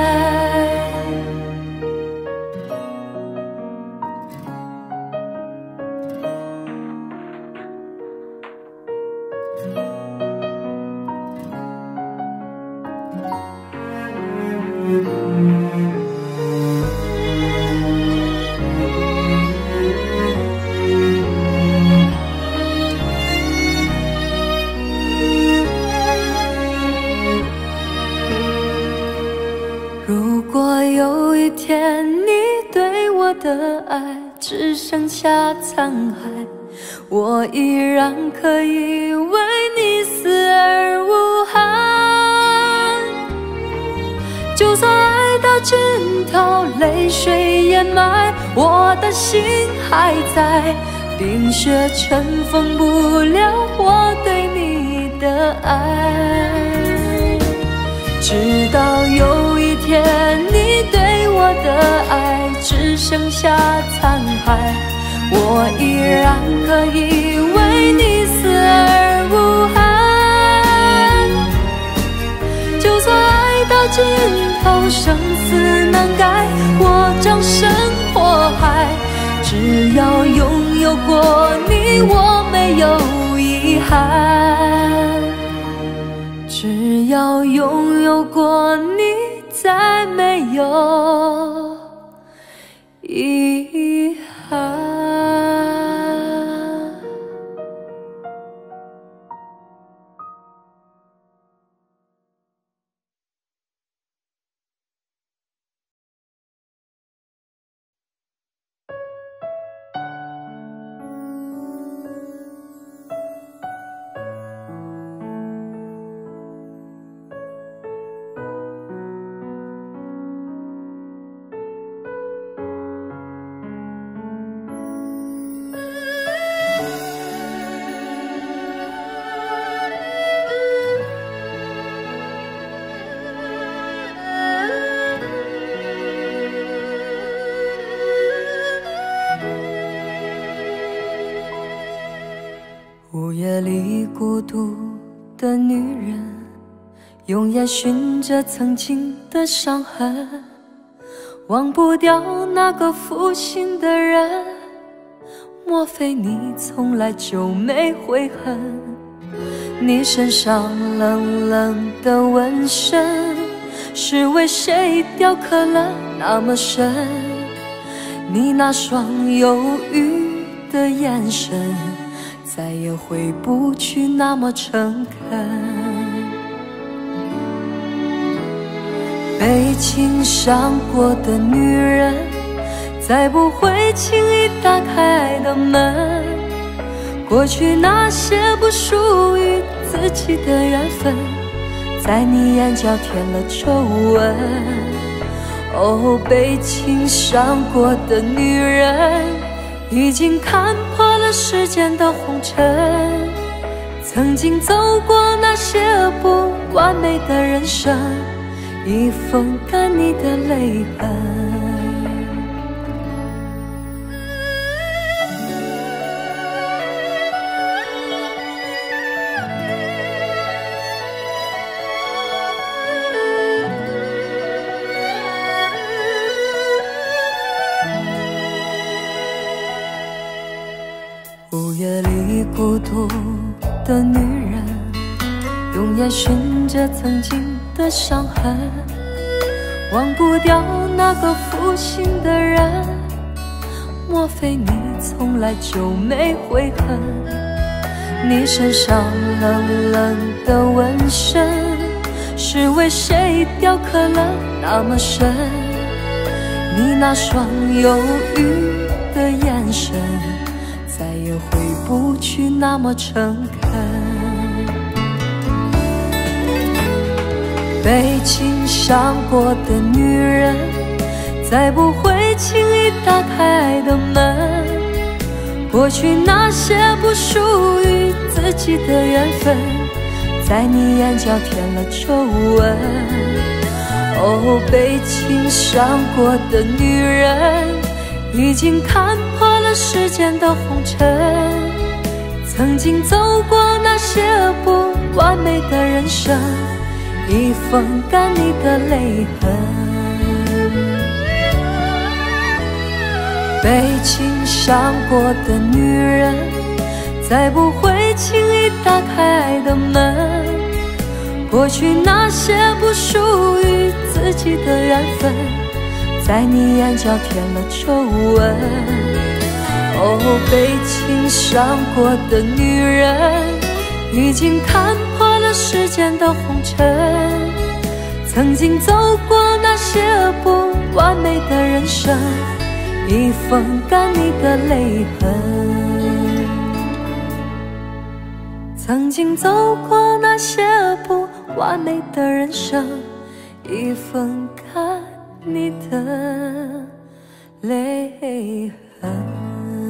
如果有一天你对我的爱只剩下残骸，我依然可以为你死而无憾。就算爱到尽头，泪水掩埋，我的心还在。冰雪尘封不了我对你的爱。直到有一天你对我的爱只剩下残骸，我依然可以为你死而无憾。就算爱到尽头，生死难改，我掌声火海。只要拥有过你，我没有遗憾。只要拥有过你，再没有遗憾。午夜里孤独的女人，用眼寻着曾经的伤痕，忘不掉那个负心的人。莫非你从来就没悔恨？ 你身上冷冷的纹身，是为谁雕刻了那么深？你那双忧郁的眼神，再也回不去那么诚恳。被情伤过的女人，再不会轻易打开的门。过去那些不属于自己的缘分，在你眼角添了皱纹。哦，被情伤过的女人，已经看破了世间的红尘。曾经走过那些不完美的人生，已风干你的泪痕。午夜里孤独的女人，用眼寻着曾经的伤痕，忘不掉那个负心的人。莫非你从来就没悔恨？你身上冷冷的纹身，是为谁雕刻了那么深？你那双忧郁的眼神，再也回不去那么诚恳。被情伤过的女人，再不会轻易打开的门。过去那些不属于自己的缘分，在你眼角添了皱纹。哦，被情伤过的女人，已经看破了世间的红尘。曾经走过那些不完美的人生，已风干你的泪痕。被情伤过的女人，再不会轻易打开的门。过去那些不属于自己的缘分，在你眼角添了皱纹。哦，被情伤过的女人，已经看破了世间的红尘。曾经走过那些不完美的人生，已风干你的泪痕。曾经走过那些不完美的人生，已风干你的泪痕。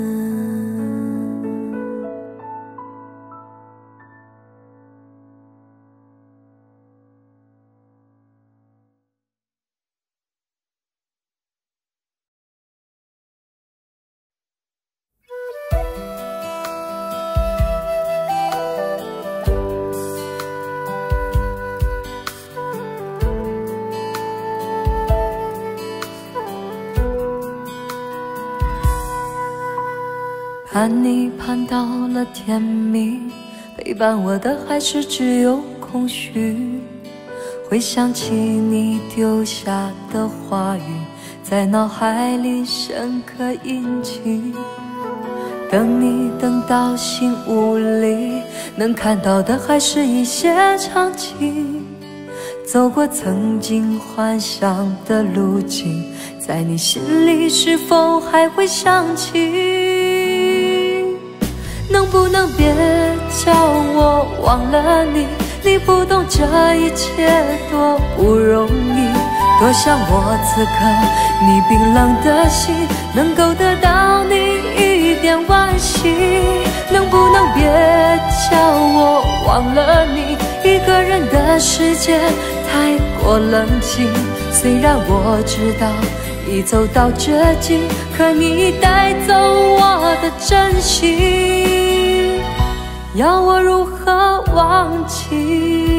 盼你盼到了天明，陪伴我的还是只有空虚。回想起你丢下的话语，在脑海里深刻印记。等你等到心无力，能看到的还是一些场景。走过曾经幻想的路径，在你心里是否还会想起？能不能别叫我忘了你？你不懂这一切多不容易，多想我此刻你冰冷的心能够得到你一点惋惜。能不能别叫我忘了你？一个人的世界太过冷清，虽然我知道已走到绝境，可你已带走我的真心，要我如何忘记？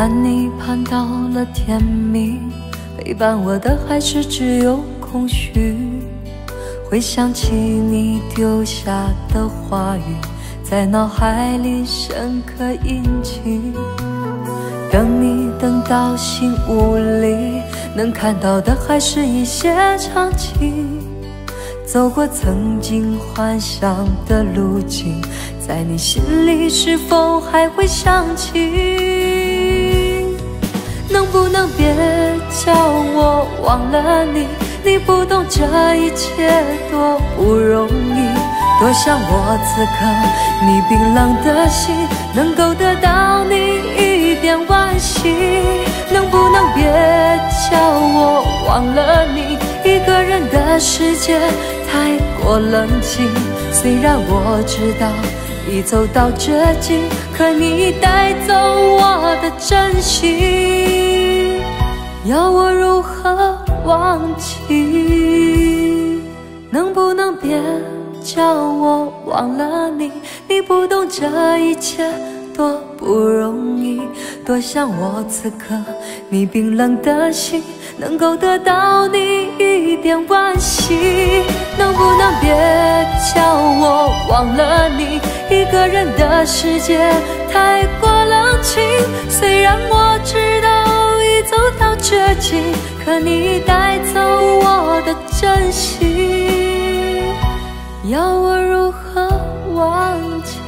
盼你盼到了天明，陪伴我的还是只有空虚。回想起你丢下的话语，在脑海里深刻印记。等你等到心无力，能看到的还是一些场景，走过曾经幻想的路径，在你心里是否还会想起？能不能别叫我忘了你？你不懂这一切多不容易，多想我此刻你冰冷的心能够得到你一点惋惜。能不能别叫我忘了你？一个人的世界太过冷清，虽然我知道已走到绝境，可你已带走我的真心，要我如何忘记？能不能别叫我忘了你？你不懂这一切多不容易，多想我此刻你冰冷的心能够得到你一点惋惜。能不能别叫我忘了你？一个人的世界太过冷清，虽然我知道已走到绝境，可你带走我的真心，要我如何忘记？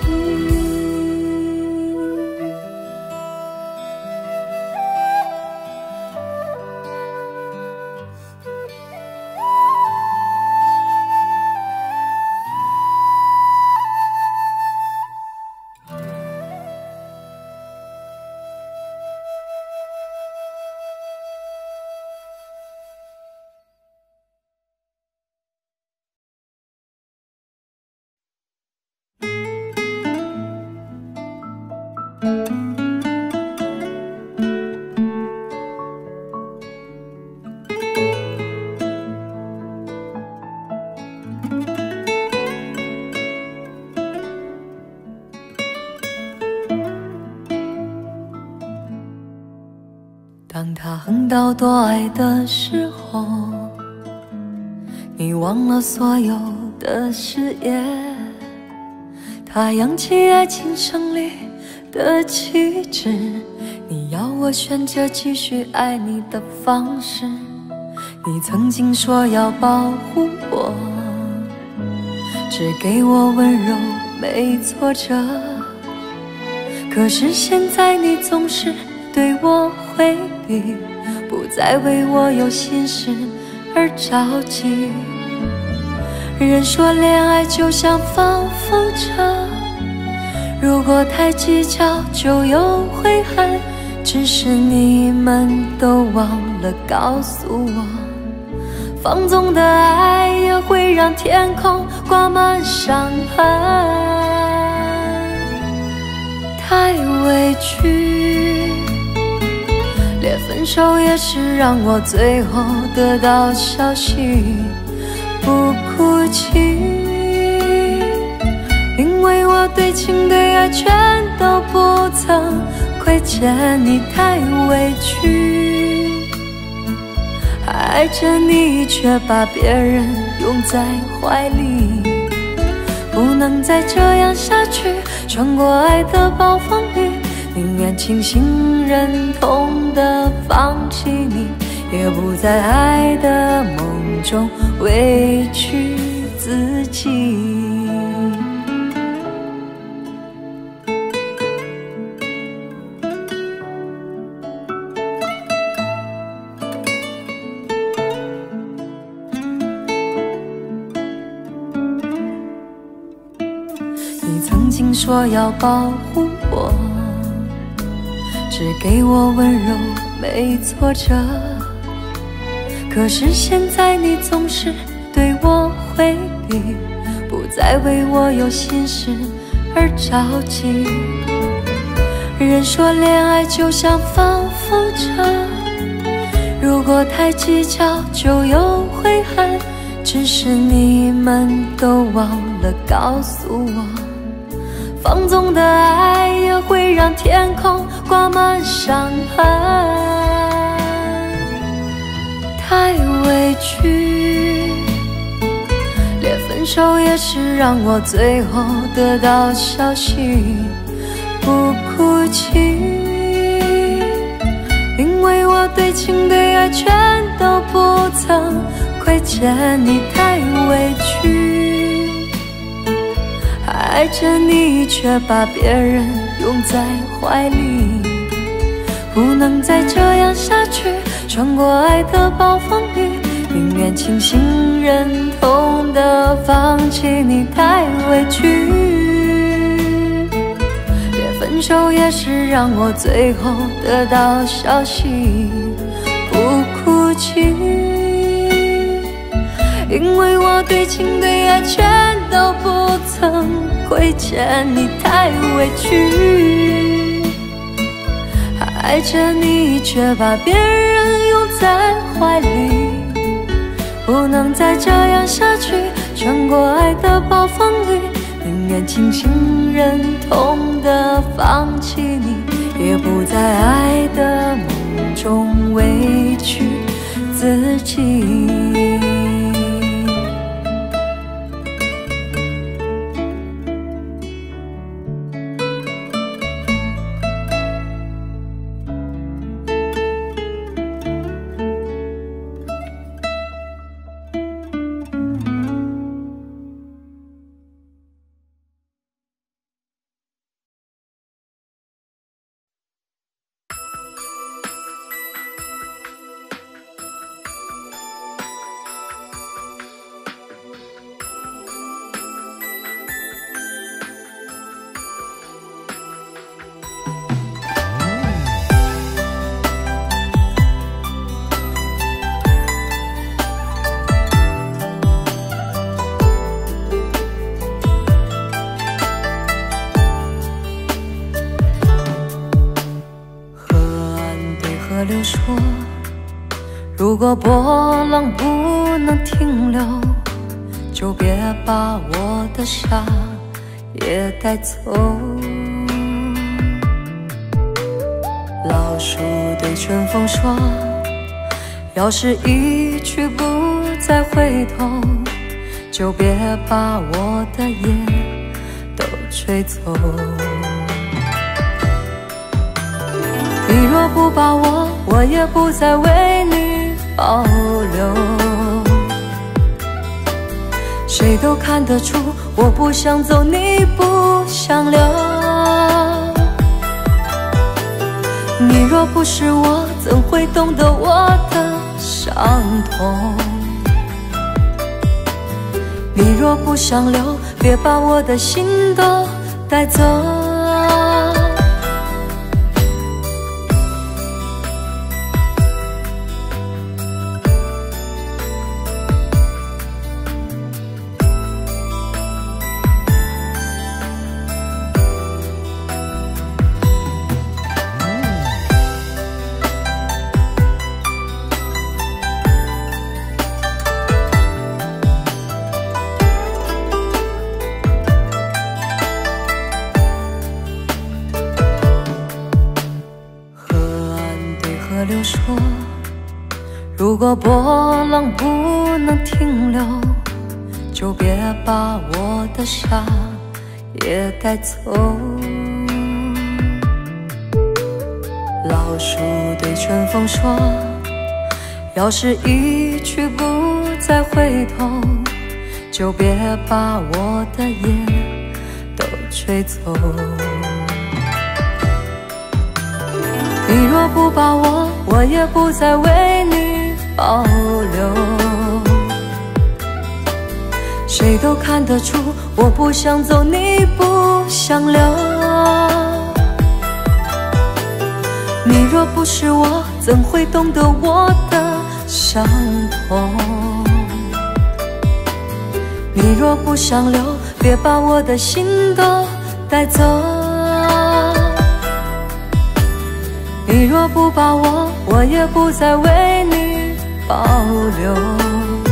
当他横刀夺爱的时候，你忘了所有的誓言。他扬起爱情胜利的旗帜，你要我选择继续爱你的方式。你曾经说要保护我，只给我温柔没挫折，可是现在你总是对我回避，不再为我有心事而着急。人说恋爱就像放风筝，如果太计较就有悔恨，只是你们都忘了告诉我，放纵的爱也会让天空挂满伤痕。太委屈，连分手也是让我最后得到消息不哭泣，因为我对情对爱全都不曾亏欠你。太委屈，爱着你却把别人拥在怀里，不能再这样下去。穿过爱的暴风雨，宁愿清醒忍痛地放弃你，也不在爱的梦中委屈自己。你曾经说要保护我，只给我温柔没挫折，可是现在你总是对我回避，不再为我有心事而着急。人说恋爱就像放风筝，如果太计较就有悔恨，只是你们都忘了告诉我， 放纵的爱也会让天空挂满伤痕。太委屈，连分手也是让我最后得到消息不哭泣，因为我对情对爱全都不曾亏欠你。太委屈，爱着你却把别人拥在怀里，不能再这样下去。穿过爱的暴风雨，宁愿清醒忍痛的放弃你。太委屈，连分手也是让我最后得到消息不哭泣，因为我对情对爱全都不曾亏欠你。太委屈，爱着你却把别人拥在怀里，不能再这样下去。穿过爱的暴风雨，宁愿清醒忍痛的放弃你，也不在爱的梦中委屈自己。河流说，如果波浪不能停留，就别把我的沙也带走。老树对春风说，要是一去不再回头，就别把我的夜都吹走。你若不把我，我也不再为你保留。谁都看得出，我不想走，你不想留。你若不是我，怎会懂得我的伤痛？你若不想留，别把我的心都带走。河流说，如果波浪不能停留，就别把我的沙也带走。老树对春风说，要是一去不再回头，就别把我的夜都吹走。你若不把我，我也不再为你保留。谁都看得出，我不想走，你不想留。你若不是我，怎会懂得我的伤痛？你若不想留，别把我的心都带走。你若不把我，我也不再为你保留。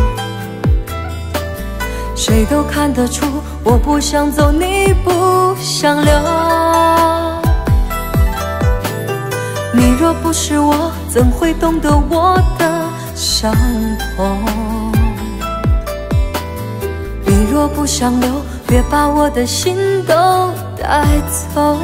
谁都看得出，我不想走，你不想想留。你若不是我，怎会懂得我的伤痛？你若不想留，别把我的心都带走。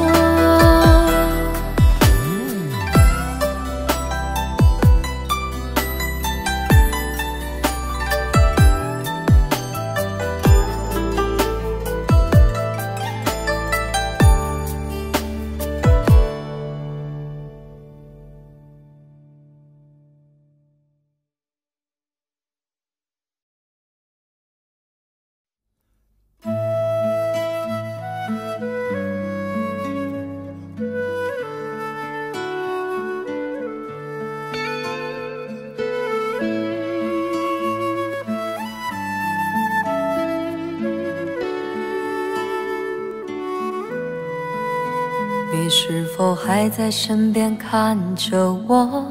你是否还在身边看着我？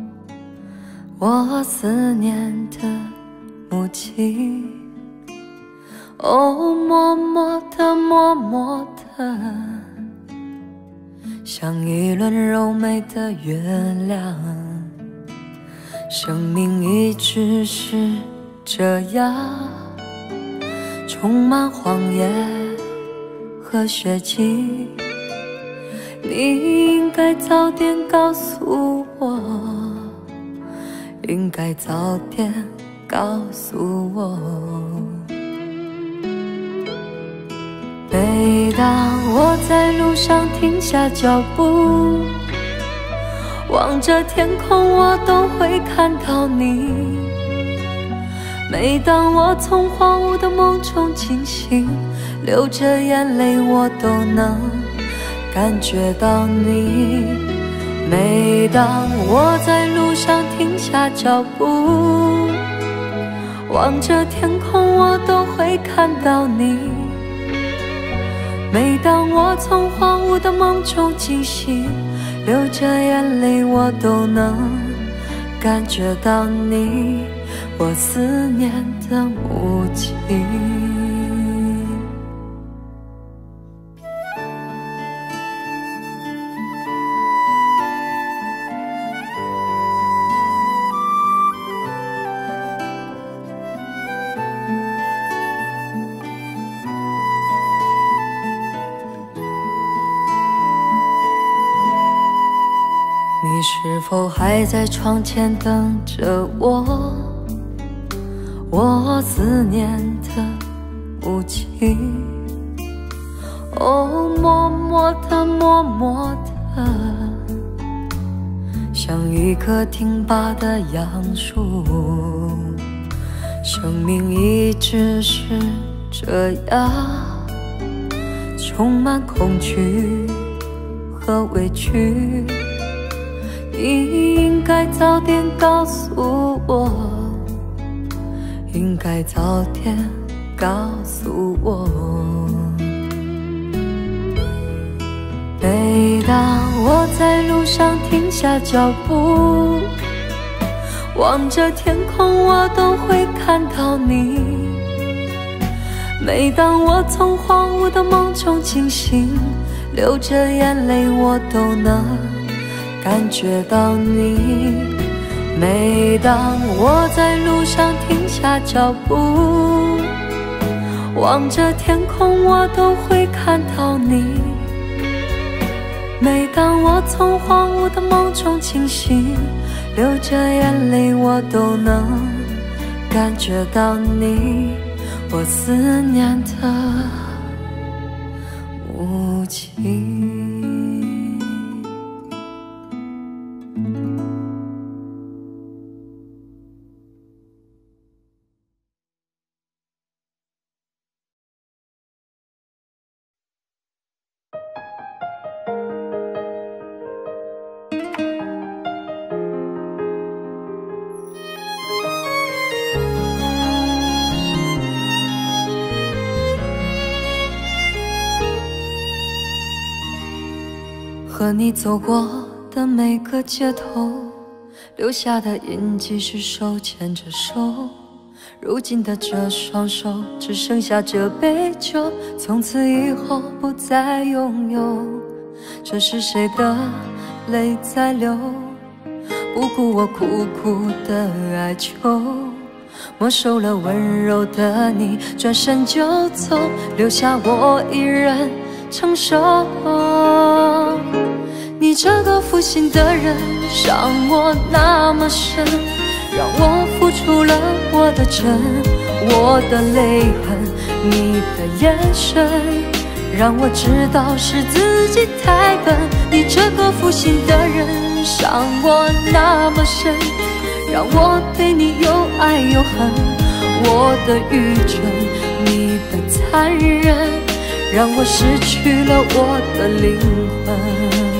我思念的母亲，哦，默默的，默默的，像一轮柔美的月亮。生命一直是这样，充满谎言和血迹。你应该早点告诉我，应该早点告诉我。每当我在路上停下脚步，望着天空，我都会看到你。每当我从荒芜的梦中惊醒，流着眼泪，我都能感觉到你。每当我在路上停下脚步，望着天空，我都会看到你。每当我从荒芜的梦中惊醒，流着眼泪，我都能感觉到你，我思念的母亲。你是否还在窗前等着我？我思念的母亲，哦，默默的，默默的，像一棵挺拔的杨树。生命一直是这样，充满恐惧和委屈。你应该早点告诉我，应该早点告诉我。每当我在路上停下脚步，望着天空，我都会看到你。每当我从荒芜的梦中惊醒，流着眼泪，我都能感觉到你。每当我在路上停下脚步，望着天空，我都会看到你。每当我从荒芜的梦中惊醒，流着眼泪，我都能感觉到你，我思念的母亲。和你走过的每个街头，留下的印记是手牵着手， 如今的这双手只剩下这杯酒，从此以后不再拥有。这是谁的泪在流？不顾我苦苦的哀求，没收了温柔的你，转身就走，留下我一人承受。你这个负心的人，伤我那么深，让我付出了我的真，我的泪痕，你的眼神，让我知道是自己太笨。你这个负心的人，伤我那么深，让我对你又爱又恨。我的愚蠢，你的残忍，让我失去了我的灵魂。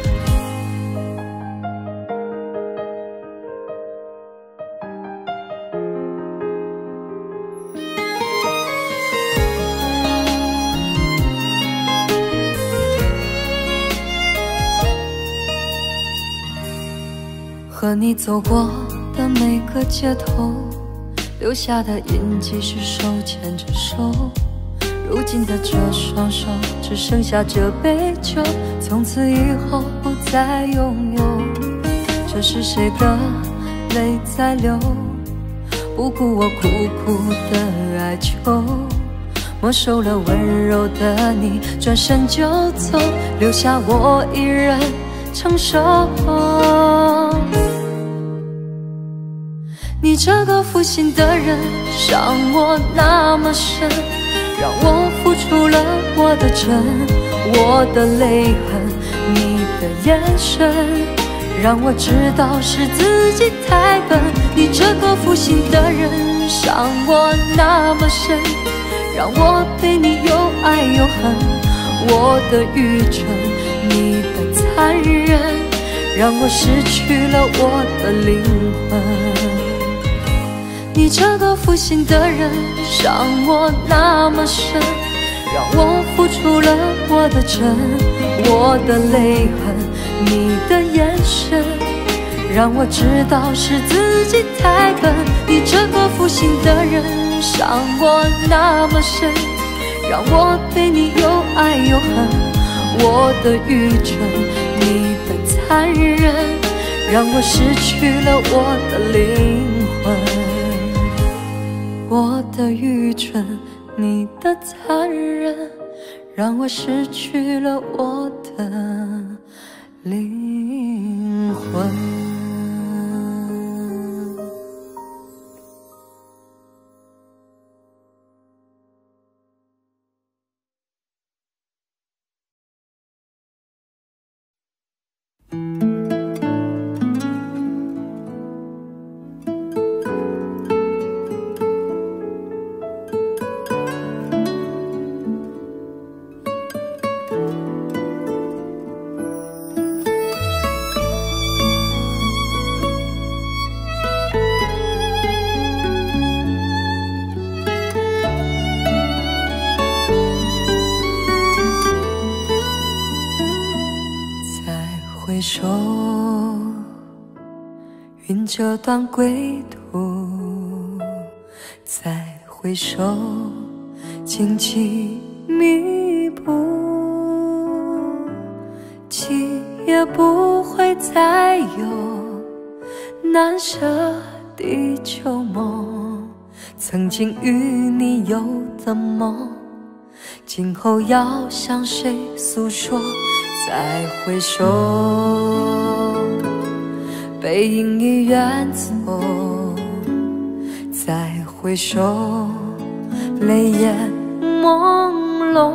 和你走过的每个街头，留下的印记是手牵着手。如今的这双手只剩下这杯酒，从此以后不再拥有。这是谁的泪在流？不顾我苦苦的哀求，没收了温柔的你，转身就走，留下我一人承受。你这个负心的人，伤我那么深，让我付出了我的真，我的泪痕，你的眼神，让我知道是自己太笨。你这个负心的人，伤我那么深，让我对你又爱又恨。我的愚蠢，你的残忍，让我失去了我的灵魂。你这个负心的人，伤我那么深，让我付出了我的真，我的泪痕，你的眼神，让我知道是自己太笨。你这个负心的人，伤我那么深，让我对你又爱又恨。我的愚蠢，你的残忍，让我失去了我的灵魂。我的愚蠢，你的残忍，让我失去了我的灵魂。回首，云这段归途，再回首，荆棘密布，记也不会再有难舍的旧梦。曾经与你有的梦，今后要向谁诉说？再回首，背影已远走，再回首，泪眼朦胧，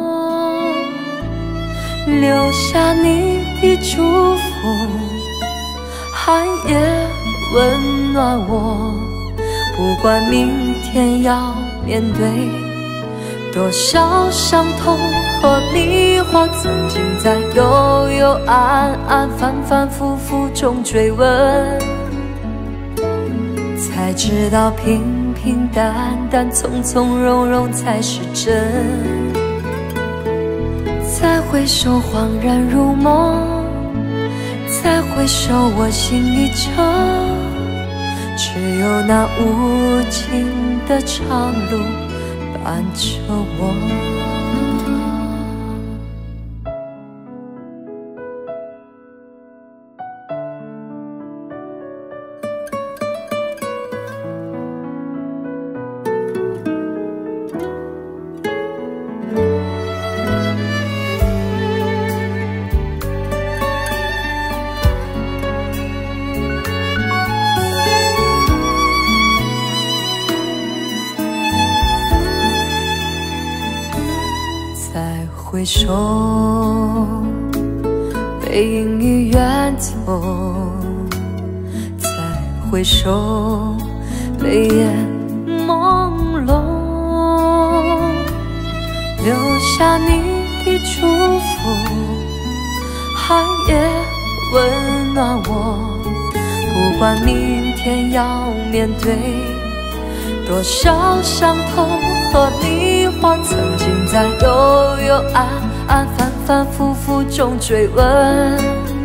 留下你的祝福，寒夜温暖我。不管明天要面对多少伤痛和迷惑，曾经在幽幽暗暗、反反复复中追问，才知道平平淡淡、从从容容才是真。再回首，恍然如梦；再回首，我心依旧。 只有那无尽的长路伴着我。回首，背影已远走，再回首，泪眼朦胧，留下你的祝福，寒夜温暖我。不管明天要面对多少伤痛和迷惘，曾经在幽幽暗暗反反复复中追问，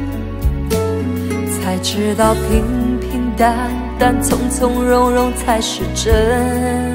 才知道平平淡淡从从容容才是真。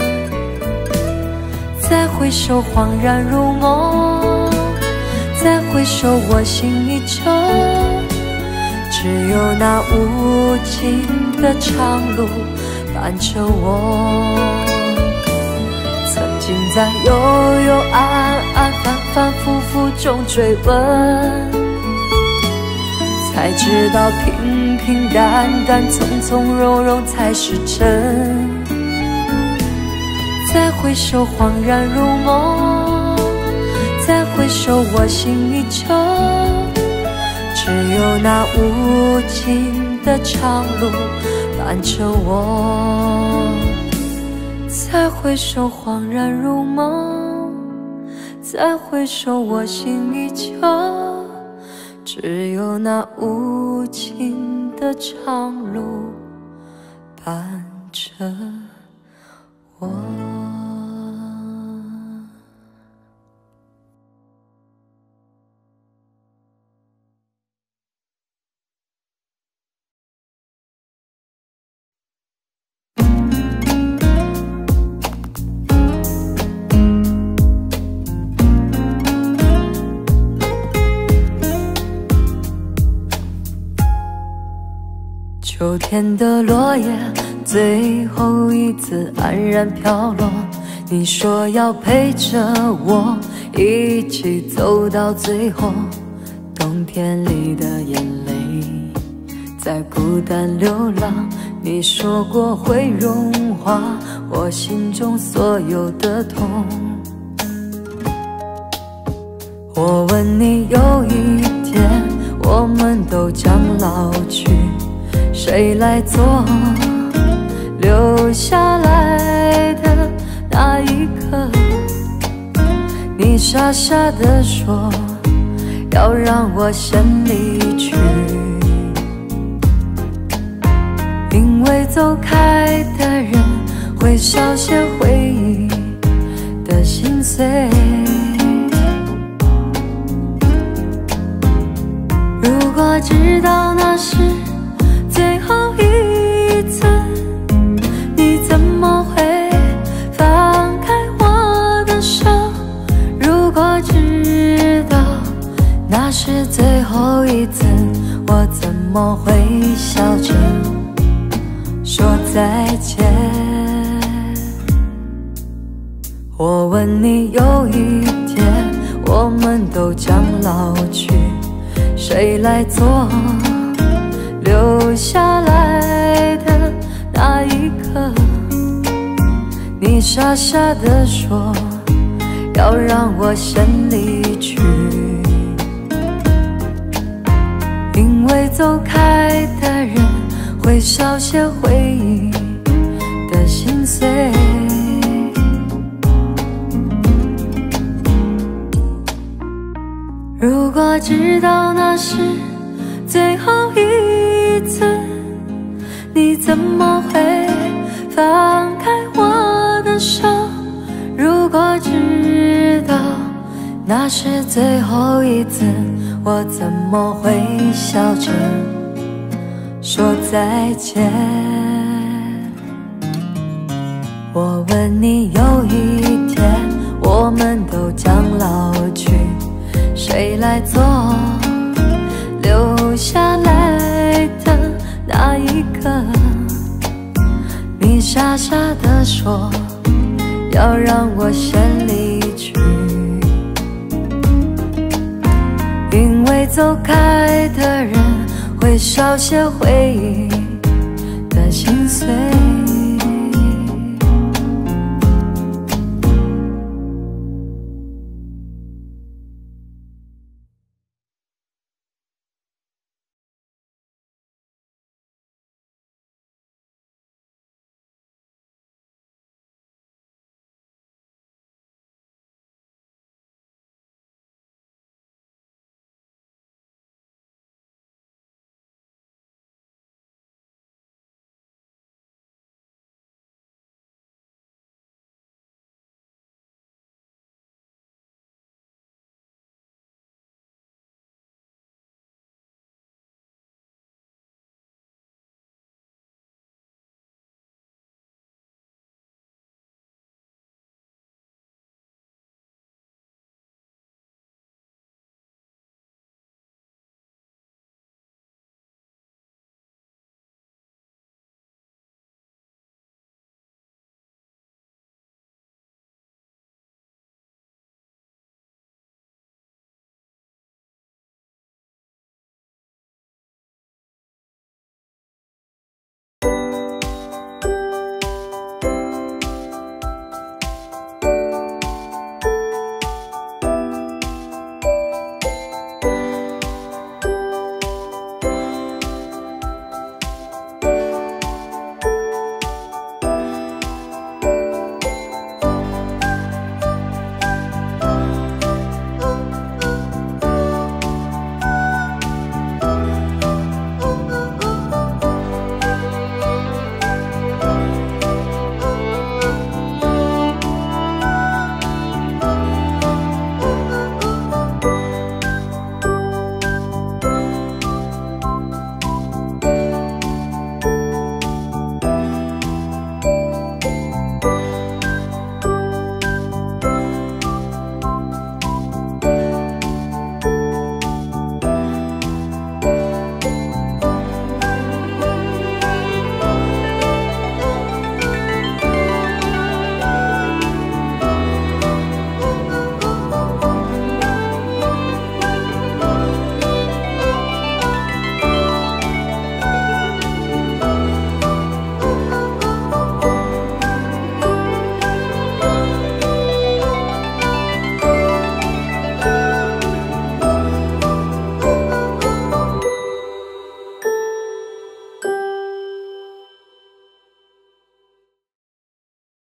再回首恍然如梦，再回首我心依旧，只有那无尽的长路伴着我。曾经在幽幽暗暗反反复复中追问，才知道平平淡淡从从容容才是真。再回首恍然如梦，再回首我心依旧，只有那无尽的长路伴着我。再回首恍然如梦，再回首我心依旧，只有那无尽的长路伴着我。秋天的落叶最后一次安然飘落，你说要陪着我一起走到最后，冬天里的眼泪在孤单流浪，你说过会融化我心中所有的痛。我问你，有一天我们都将老去，谁来做留下来的那一刻？你傻傻地说要让我先离去，因为走开的人会少些回忆的心碎。如果知道那是最后一次，你怎么会放开我的手？如果知道那是最后一次，我怎么会笑着说再见？我问你，有一天我们都将老去，谁来做留下来的那一刻？你傻傻地说要让我先离去，因为走开的人会少些回忆的心碎。如果知道那是最后一次，你怎么会放开我的手？如果知道那是最后一次，我怎么会笑着说再见？ 我问你，有一天我们都将老去，谁来做留下来的那一个？你傻傻地说要让我先离去，因为走开的人会少些回忆的心碎。